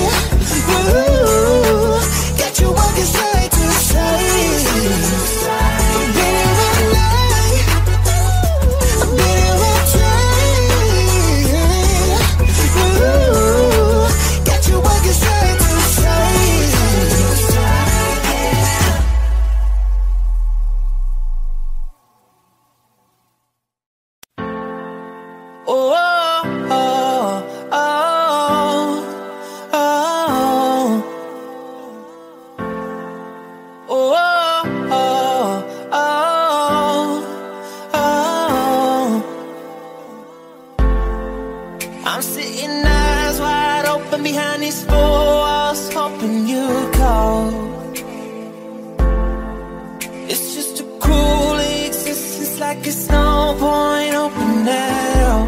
Ooh, got you walking side to side. I've been here all night. I've been here all day. Ooh, got you walking side to side. Oh, oh, oh, oh, oh, oh, oh, oh. I'm sitting eyes wide open behind these four walls, hoping you call. It's just a cruel existence, like it's no point opening at all.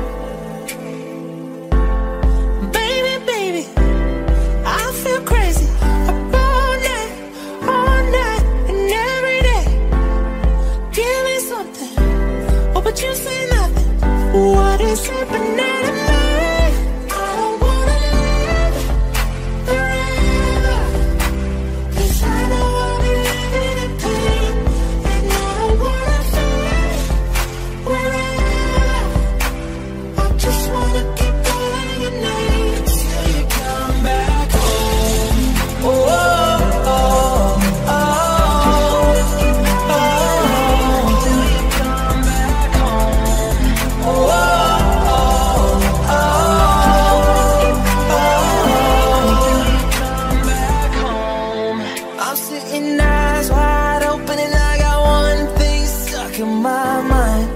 Baby, baby, I feel crazy up all night, all night and every day. Give me something, oh, but you say nothing. What is happening to me? I don't wanna live forever, 'cause I know I'll be living in pain. And I don't wanna fight wherever, I just wanna keep calling your name till you come back home. Oh, oh, oh, oh, oh, till you come back home. Oh, oh, oh, oh, till you come back home. I'm sitting eyes wide open and I got one thing stuck in my mind.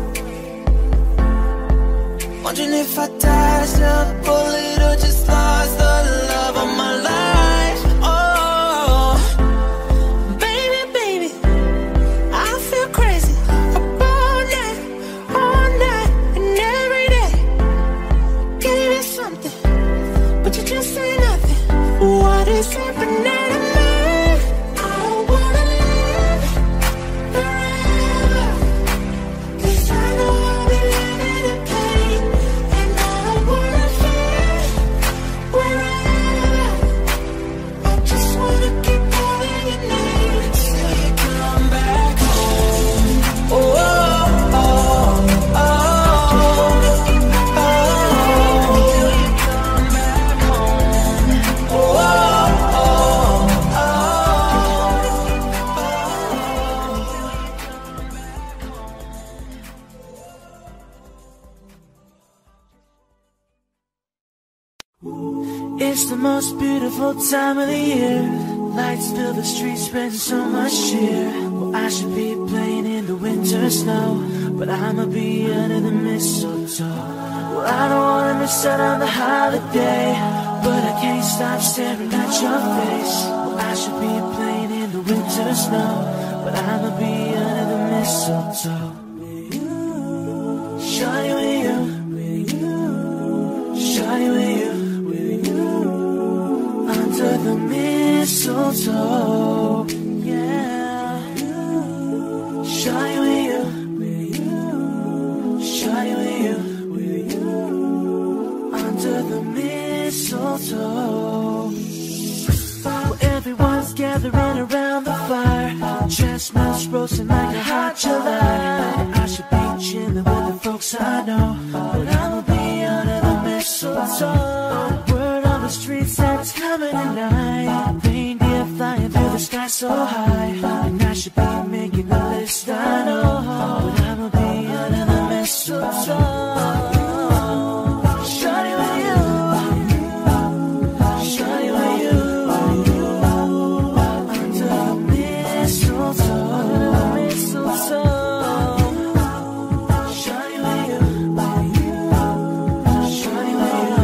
Wondering if I dodged a bullet or just lost the love of my life. Oh, baby, baby, I feel crazy up all night, all night and every day. Give me something, but you just say nothing. What is happening to me? I don't wanna live forever, 'cause I know I'll be living in pain. And I don't wanna fight wherever, I just wanna keep calling your name till you come back home. Oh, oh, oh, oh, oh, till you come back home. Oh, oh, oh, oh, It's the most beautiful time of the year. Lights fill the streets, spreading so much cheer. Well, I should be playing in the winter snow, but I'ma be under the mistletoe. Well, I don't wanna miss out on the holiday, but I can't stop staring at your face. Well, I should be playing in the winter snow, but I'ma be under the mistletoe. Shawty with you, shawty with you, under the mistletoe, yeah. Shawty with you, shawty with you, under the mistletoe. Well, everyone's gathering around the fire, chestnuts roasting like a hot July. I should be chilling with the folks I know, but I'ma be under the mistletoe. Word on the streets that it's coming tonight. Reindeer flying through the sky so high, and I should be making the list, I know, but I'ma be under the mistletoe. Shawty with you, shawty with you, under the mistletoe, mistletoe. Shawty with you, shawty with you,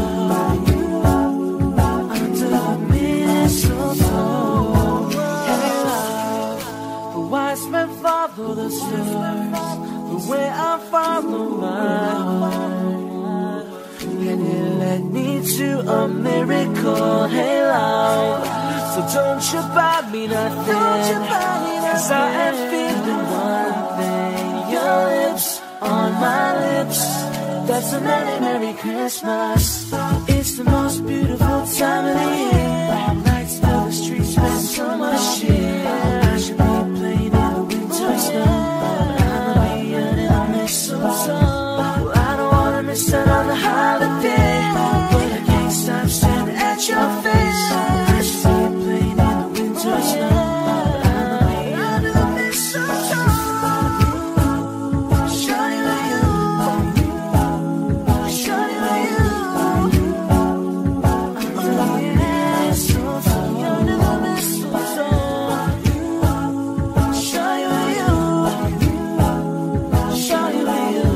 under the mistletoe. Hey love, the wise men follow the stars, the way I follow my heart. And it led me to a miracle, hey love. So don't you buy me nothing, cause I am feeling one thing. Your lips on my lips, that's a Merry, Merry Christmas. It's the most beautiful time of the year. Lights fill the streets with so much cheer. I should be playing in the winter snow, but I'ma be under the mistletoe. I don't wanna miss out on the holiday, but I can't stop staring at your face. I should be playing in the winter snow, but I'ma be under the mistletoe. Shawty with you, shawty with you, under the mistletoe, under the mistletoe. Shawty with you, shawty with you,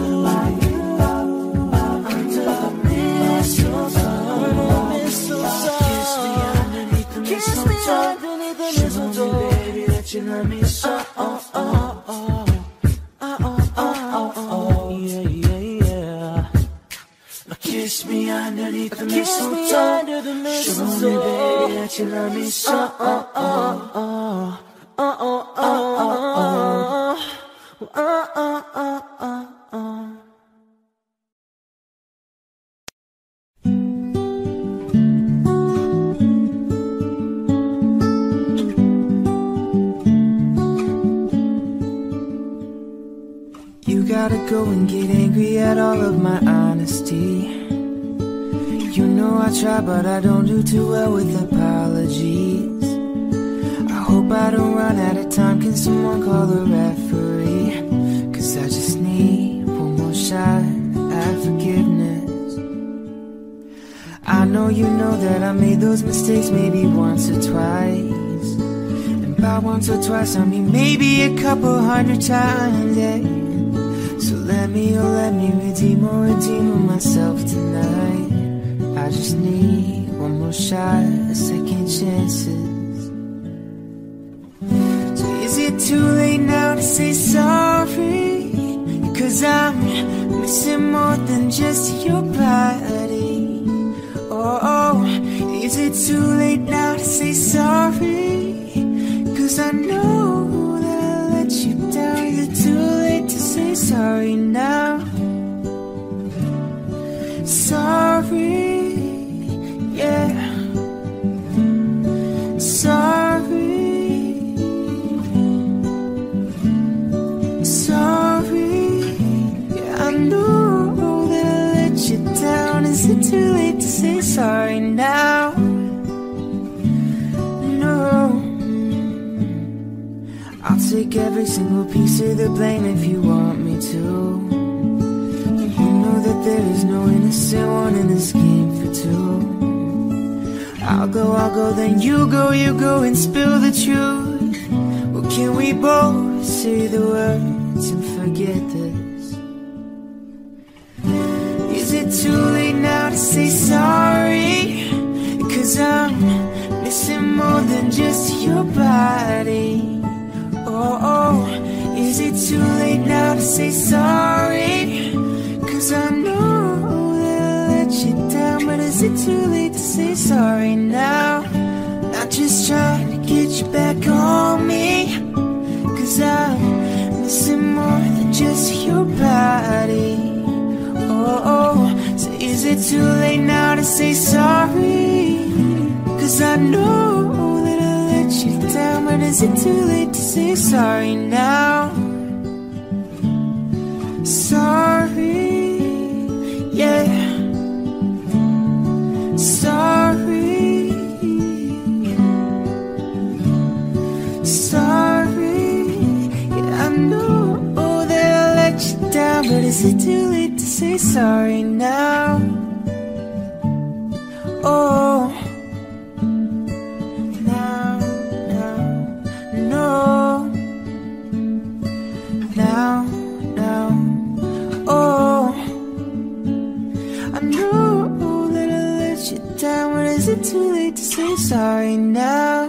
under the mistletoe, under the mistletoe. Kiss me underneath the mistletoe, underneath the mistletoe. Show me, baby, that you love me so. Oh, oh, oh, oh, oh, oh, oh, oh, yeah, yeah, yeah. Now kiss me underneath the mistletoe, under the mistletoe. Show me, baby, that you love me so. Oh, oh, oh, oh, oh, oh, oh, oh, oh, oh, oh, oh. You gotta go and get angry at all of my honesty. You know I try, but I don't do too well with apologies. I hope I don't run out of time. Can someone call a referee? Cause I just need one more shot at forgiveness. I know you know that I made those mistakes maybe once or twice. And by once or twice I mean maybe a couple hundred times, yeah. So let me, oh let me redeem or redeem myself tonight. I just need one more shot, a second chances. So is it too late now to say sorry? Cause I'm missing more than just your body. Oh, oh, is it too late now to say sorry? Cause I know that I let you down. Is it too late to say sorry now? Sorry, yeah. Sorry, sorry, yeah. I know that I let you down. Is it too late to say sorry now? No, I'll take every single piece of the blame if you want me to. You know that there is no innocent one in this game for two. I'll go, I'll go, then you go, you go and spill the truth. Well, can we both say the words and forget this? Is it too late now to say sorry? Cause I'm missing more than just your body. Oh, oh, is it too late now to say sorry? Cause I know that I let you down. But is it too late to say sorry now? Not just trying to get you back on me, cause I'm missing more than just your body. Oh, oh, so is it too late now to say sorry? Cause I know that I let you down. But is it too late to say sorry now? Sorry, yeah. Sorry, sorry, yeah. I know that I let you down. But is it too late to say sorry now? Oh, now, now, no, now, now, oh, I know that I let you down. But is it too late to say sorry now?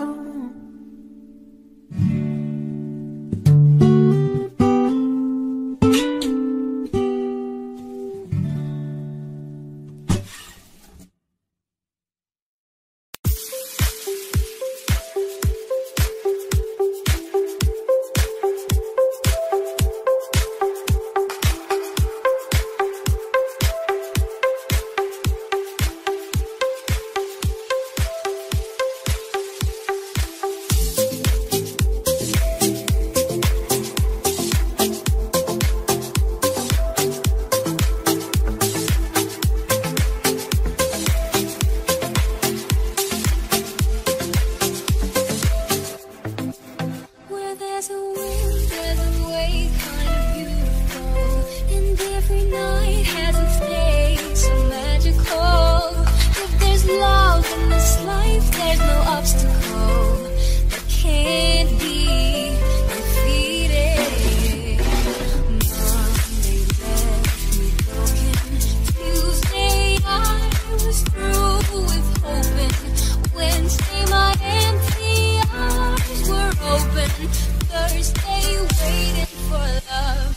every night hasn't stayed so magical. If there's love in this life, there's no obstacle that can't be defeated. Monday left me broken. Tuesday I was through with hoping. Wednesday my empty arms were open. Thursday waiting for love.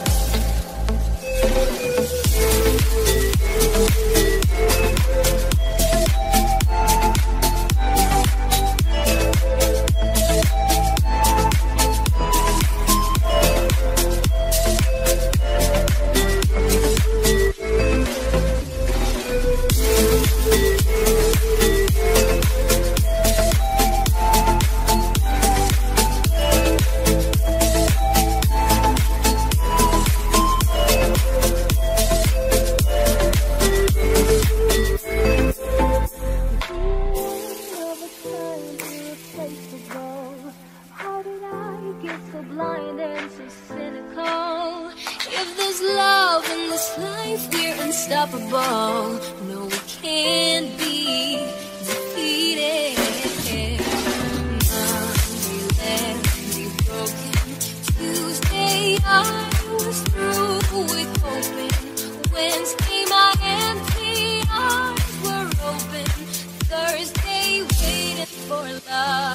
No, we can't be defeated. Monday left me broken. Tuesday I was through with hoping. Wednesday my empty arms were open. Thursday waiting for love.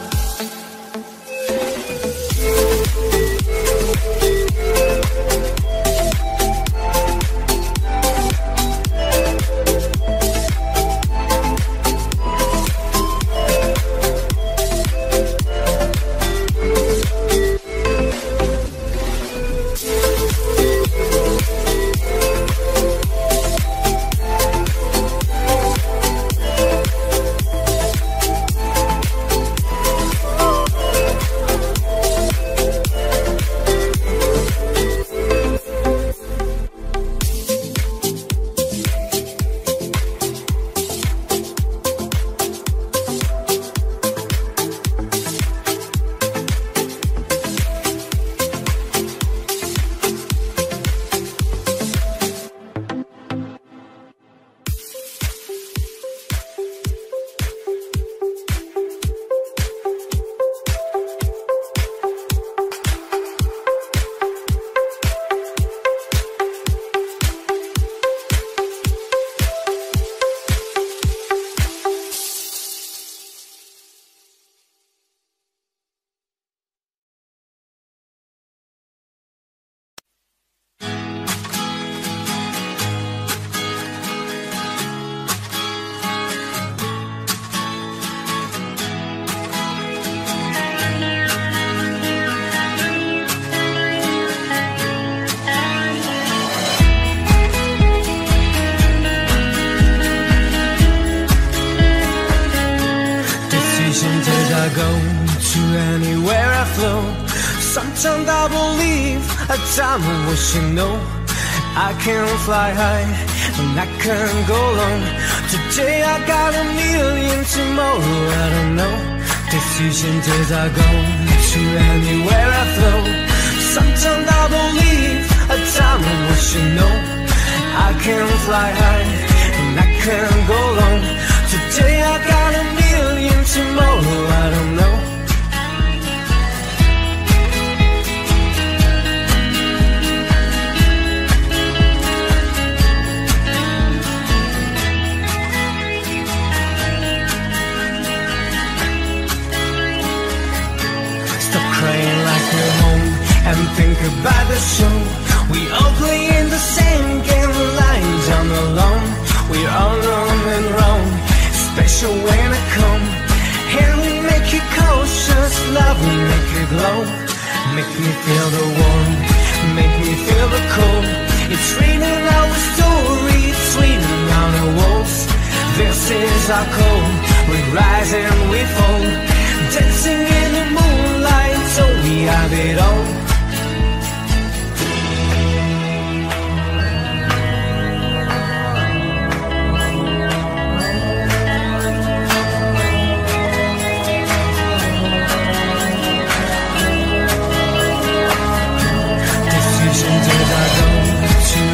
Sometimes I believe, at times I wish you know I can fly high and I can go low. Today I got a million, tomorrow I don't know. Decisions as I go to anywhere I flow. Sometimes I believe, at times I wish you know I can fly high and I can go low. Today I got a million, tomorrow I don't know. And think about the show. We all play in the same game, lying down alone. We're all known and wrong, special when I come. Here we make you cautious, love will make you glow. Make me feel the warmth, make me feel the cold. It's raining our story, it's raining on the walls. This is our call, we rise and we fall. Dancing in the moonlight, so we have it all. To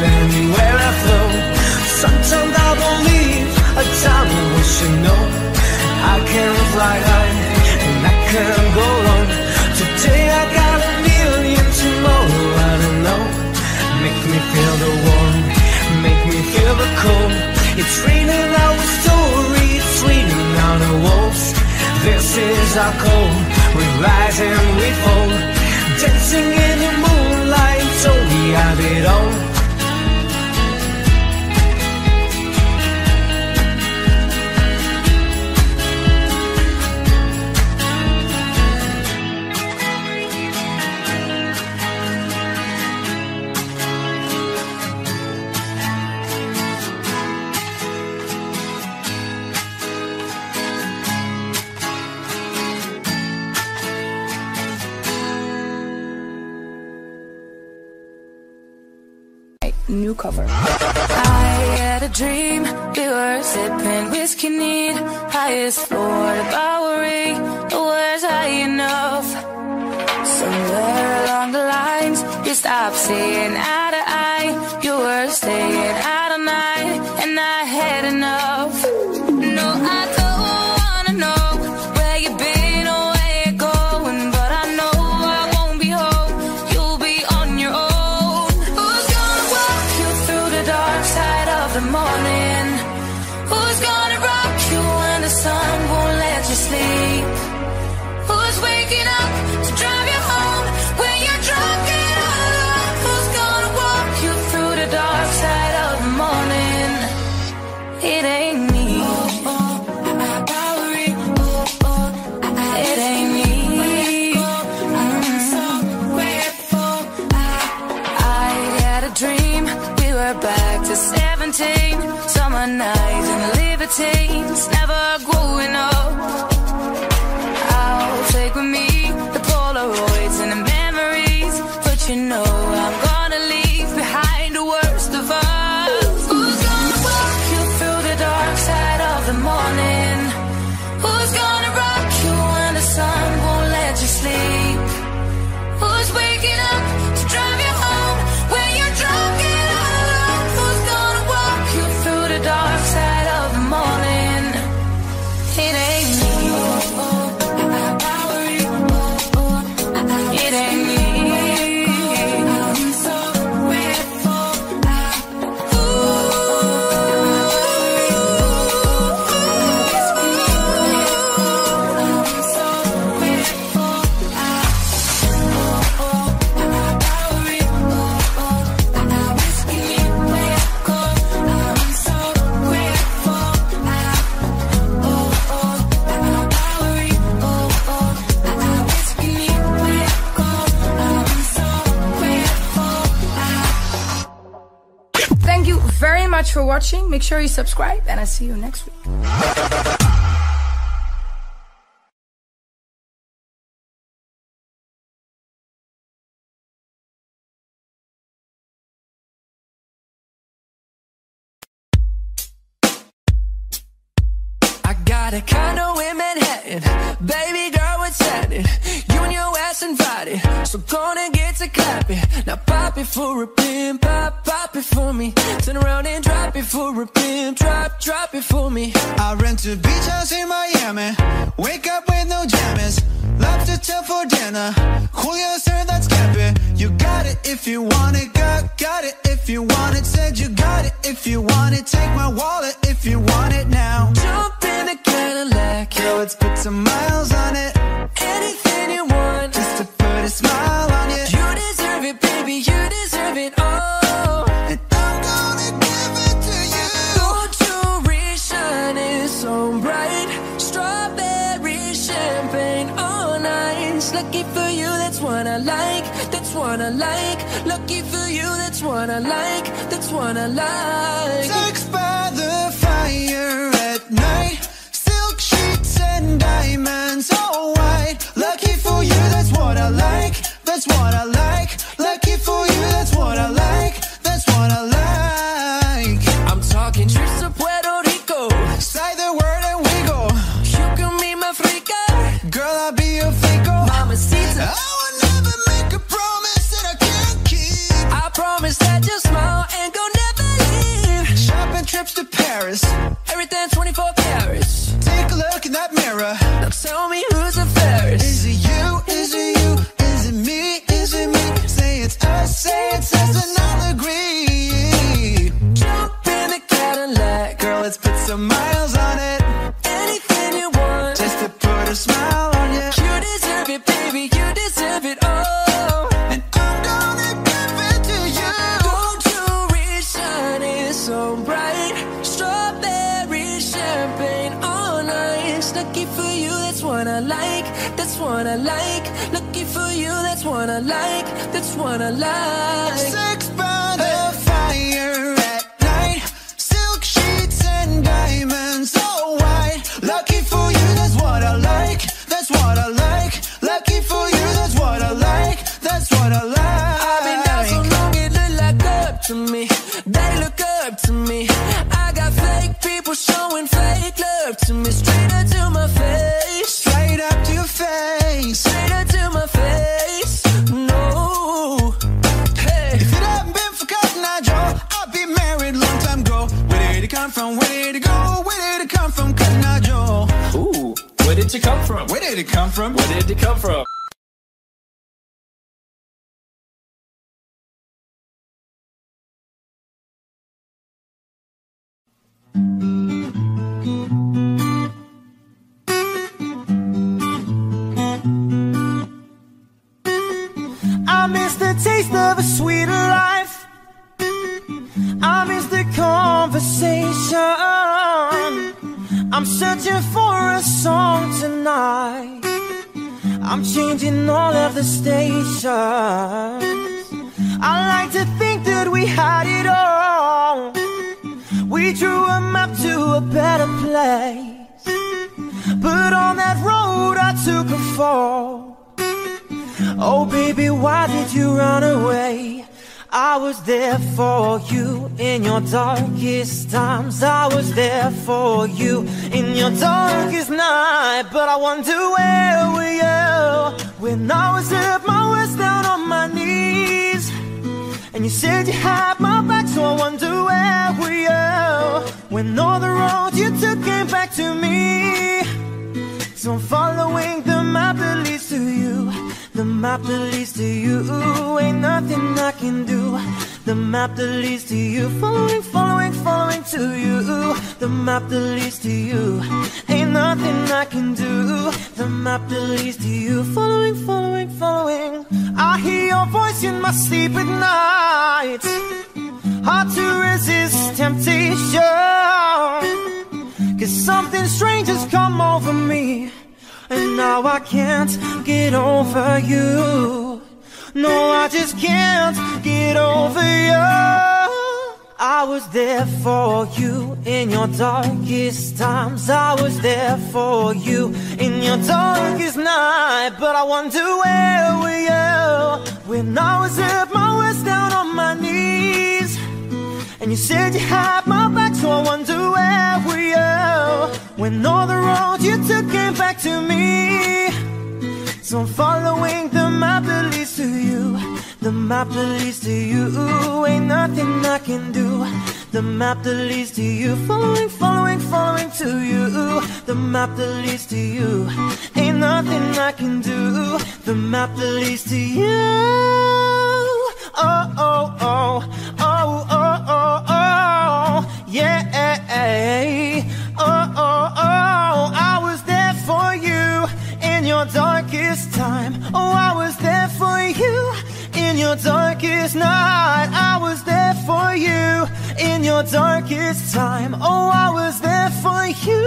Make me feel the warmth, make me feel the cold. It's raining our story, it's raining on the walls. This is our call, we rise and we fall. Dancing in the moonlight, so we have it all. New cover. I had a dream, we were sipping whiskey neat, highest floor to Bowery, the words high enough. Somewhere along the lines, we stopped seeing eye to eye. You were staying out all night, and I had enough. No, I don't wanna know where you've been or where you're going, but I know I won't be home, you'll be on your own. Who's gonna walk you through the dark side of the morning? Who's gonna rock you when the sun won't let you sleep? Who's waking up to drive you home when you're drunk and all alone? Who's gonna walk you through the dark side of the morning? It ain't me. It ain't me. I had a dream, we were back to seventeen. Summer nights and libertines, never growing up. I'll take with me the Polaroids and the memories, but you know I'm gonna leave behind the worst of us. Who's gonna walk you through the dark side of the morning? Who's gonna rock you when the sun won't let you sleep? Who's waking up to drive you home when you're drunk and all alone? Who's gonna walk you through the dark side of the morning? It ain't me. It ain't me. I'm so grateful. Thank you very much for watching. Make sure you subscribe, and I'll see you next week. I got a condo in Manhattan, baby girl, what's happening? You and your ass invited, so gonna get to clapping. Now pop it for a pimp, pop, pop it for me. Turn around and drop it for a pimp, drop, drop it for me. I rent a beach house in Miami, wake up with no jammies, lobster tail for dinner, Julio sir, that's camping. You got it if you want it, got, got it if you want it. Said you got it if you want it, take my wallet if you want it now. Jump in a Cadillac, Girl, let's put some miles on it, anything you want, just to put a smile on you. you deserve it, baby, you deserve it all. And I'm gonna give it to you. Gold jewelry shining so bright, strawberry champagne all nice. Lucky for you, that's what I like, that's what I like. Lucky for you, that's what I like, that's what I like. Sex by the fire at night, silk sheets and diamonds all white. Lucky for you, that's what I like, that's what I like. Lucky for you, that's what I like, that's what I like. I'm talking trips to Puerto Rico, Say the word and we go. you can be my freaka, Girl, I'll be your fico. mamacita. I will never make a promise that I can't keep. I promise that your smile ain't gon' never leave. Shopping trips to Paris, Everything twenty-four carats. take a look in that mirror. Now tell me who's the fairest. Is it you, is it you, is it me, is it me? Say it's us, say it's us, another some miles on it. Anything you want, just to put a smile on you. You deserve it, baby, you deserve it all. And I'm gonna give it to you. Gold jewelry shining so bright, strawberry champagne on ice. Lucky for you, that's what I like, that's what I like. Lucky for you, that's what I like, that's what I like. Six by the fire at night, silk sheets and diamonds all white. Lucky for you, that's what I like, that's what I like. Lucky for you, that's what I like, that's what I like. I've been down so long, it look like up to me. They look up to me. I got fake people showing fake love to me. Straight up to my face, straight up to your face, straight up to my face. No, hey. If it hadn't been for Cotton Eye Joe, I'd be married long time ago. Where did it come from? Where did it go? Where did it come from, Cotton Eye Joe? Ooh, where did you come from? Where did it come from? Where did it come from? I miss the taste of a sweeter life. I miss the conversation. I'm searching for a song tonight. I'm changing all of the stations. I like to think that we had it all. We drew a map to a better place, but on that road I took a fall. Oh baby, why did you run away? I was there for you in your darkest times. I was there for you in your darkest night. But I wonder where were you when I was at my worst, down on my knees, and you said you had my back. So I wonder where were you when all the roads you took came back to me. So I'm following the map that leads to you, the map that leads to you. Ain't nothing I can do. The map that leads to you, following, following, following to you. The map that leads to you, ain't nothing I can do. The map that leads to you, following, following, following. I hear your voice in my sleep at night. Hard to resist temptation, 'cause something strange has come over me, and now I can't get over you. No, I just can't get over you. I was there for you in your darkest times. I was there for you in your darkest night. But I wonder where were you when I was at my worst, down on my knees, and you said you had my back. So I wonder where were you when all the roads you took came back to me. So I'm following the map that leads to you, the map that leads to you. Ain't nothing I can do. The map that leads to you, following, following, following to you. The map that leads to you, ain't nothing I can do. The map that leads to you. Oh, oh, oh, oh, oh, oh, oh, yeah. Oh, oh, oh, I was there for you in your darkest time. Oh, I was there for you in your darkest night. I was there for you in your darkest time. Oh, I was there for you.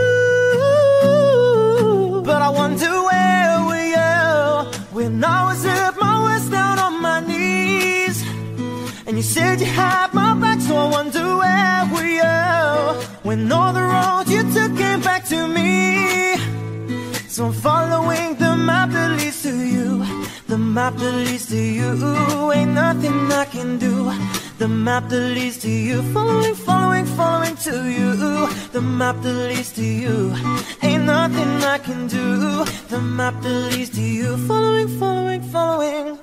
But I wonder where were you when I was at my worst, down on my knees, and you said you had my back. So I wonder where were you when all the roads you took came back to me. So I'm following the map that leads to you, the map that leads to you. Ain't nothing I can do. The map that leads to you, following, following, following to you. The map that leads to you, ain't nothing I can do. The map that leads to you, following, following, following.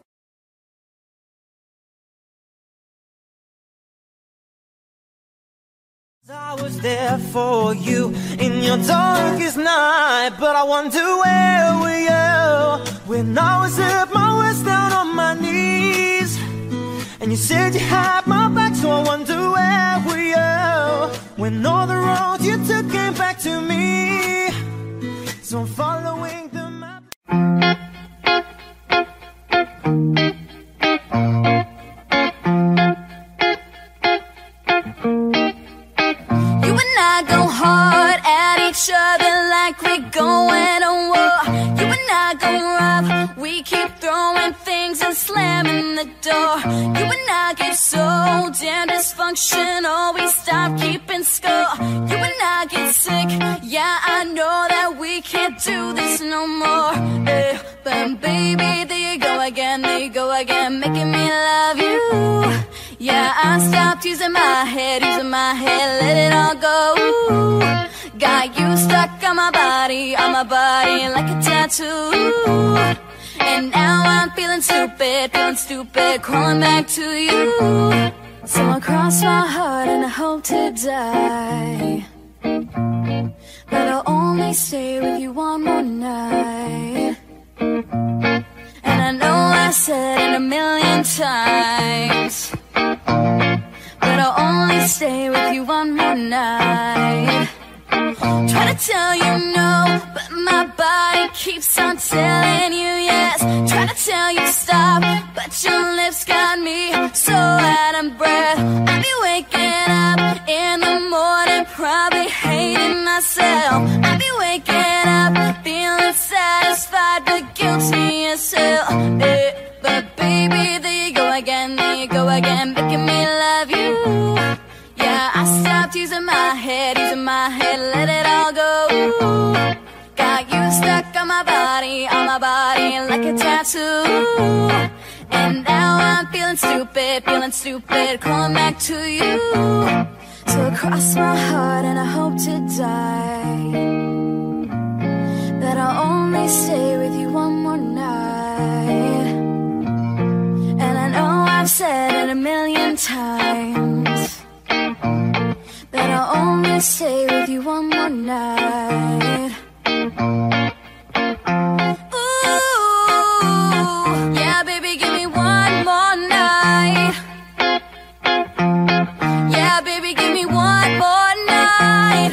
I was there for you in your darkest night. But I wonder where were you when I was at my worst, down on my knees, and you said you had my back. So I wonder where were you when all the roads you each other like we're going to war. You and I go rough, we keep throwing things and slamming the door. You and I get so damn dysfunctional, we stop keeping score. You and I get sick, yeah, I know that we can't do this no more. Eh, but baby, there you go again, there you go again, making me love you. Yeah, I stopped using my head, using my head, let it all go. Got you stuck on my body, on my body like a tattoo. And now I'm feeling stupid, feeling stupid, crawling back to you. So I cross my heart and I hope to die, but I'll only stay with you one more night. And I know I said it a million times, but I'll only stay with you one more night. Try to tell you no, but my body keeps on telling you yes. Try to tell you stop, but your lips got me so out of breath. I'll be waking up in the morning, probably hating myself. I'll be waking up feeling satisfied, but guilty as hell. Eh, but baby, there you go again, there you go again, making me love you. Yeah, I stopped using my head, using my head, let it all go. Got you stuck on my body, on my body like a tattoo. And now I'm feeling stupid, feeling stupid, calling back to you. So I cross my heart and I hope to die, that I'll only stay with you one more night. And I know I've said it a million times, that I'll only stay with you one more night. Ooh, yeah, baby, give me one more night. Yeah, baby, give me one more night.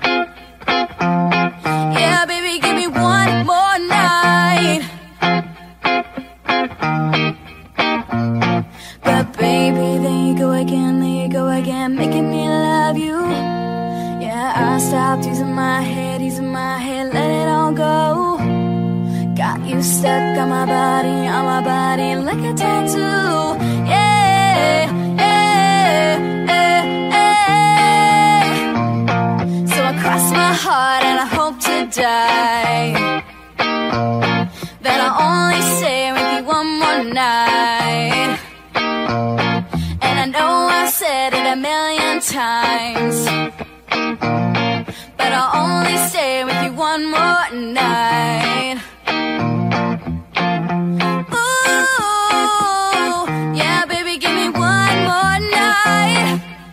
Yeah, baby, give me one more night. But baby, there you go again, there you go again, making me love you. Yeah, I stopped using my head, using my head, let it all go. Got you stuck on my body, on my body like a tattoo. Yeah, yeah, yeah, yeah. So I cross my heart and I hope to die, that I'll only stay with you one more night. And I know I said it a million times, but I'll only stay with you one more night. Ooh, yeah, baby, give me one more night.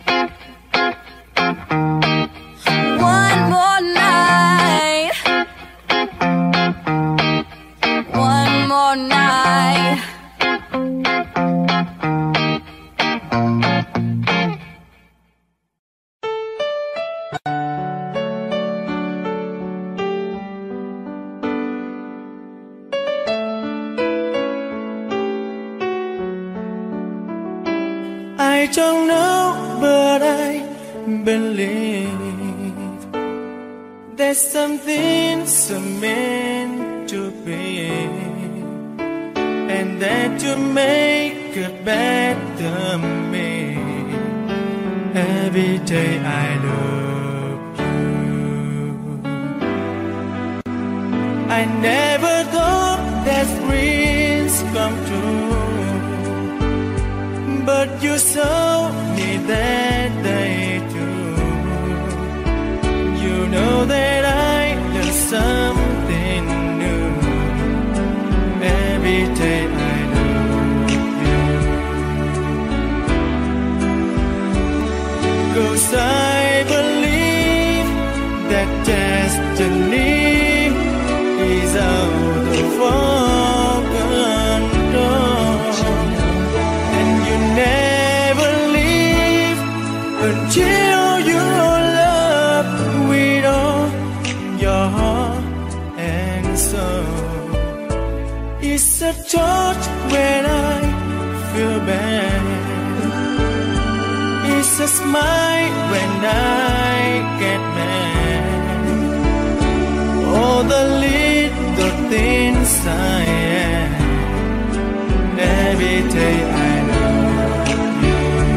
One more night. One more night. I don't know, but I believe there's something so meant to be, and that you make a better me. Every day I love you. I never thought that dreams come true, but you saw me that day too. You know that I learned something new. Every day I love you, 'cause I believe that destiny is out of our control, and you never leave until your love with all your heart and soul. It's a touch when I feel bad, it's a smile when I get mad. the little things I am. Every day I love you.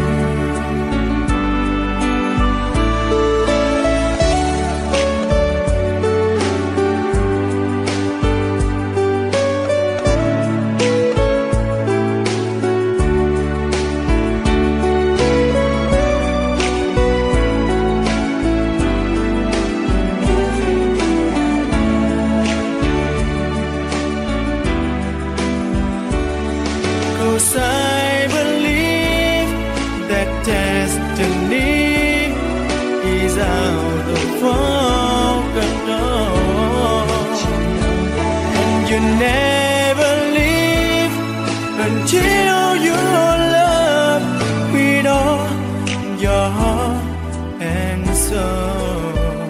I believe that destiny is out of our control, and you never leave until you love with all your heart and soul.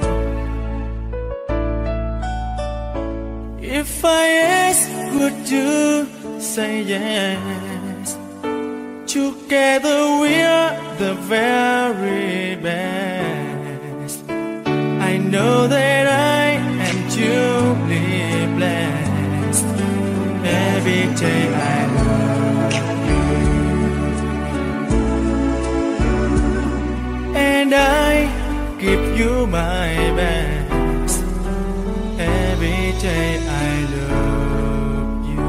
If I ask, would you say yes? Together we are the very best. I know that I am truly blessed. Every day I love you, and I give you my best. Every day I love you.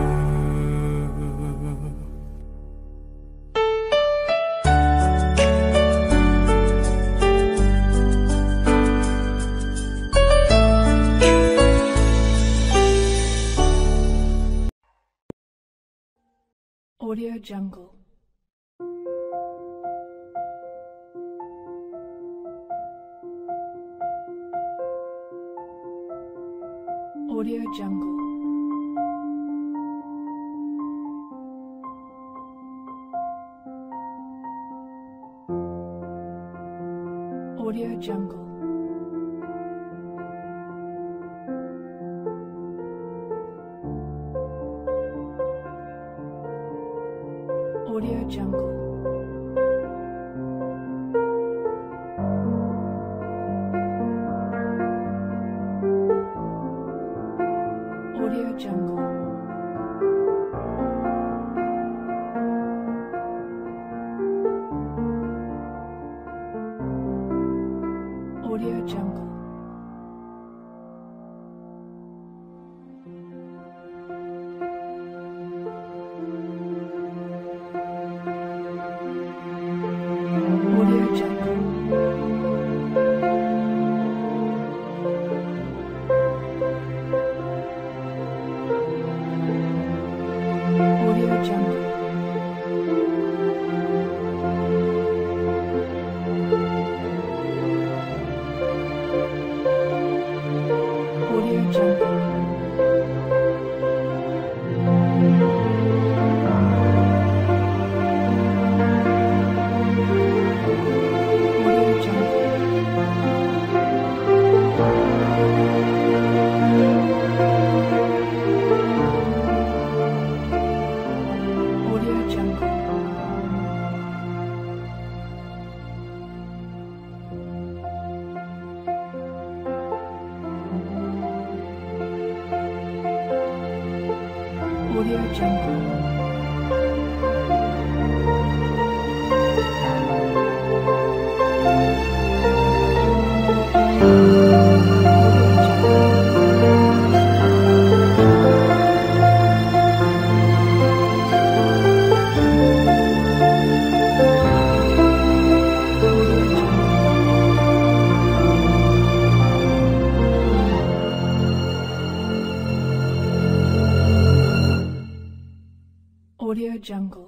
Audio Jungle. Audio Jungle. Audio Jungle. Audio Jungle. Audio Jungle. Audio Jungle. Audio Jungle. Audio Jungle.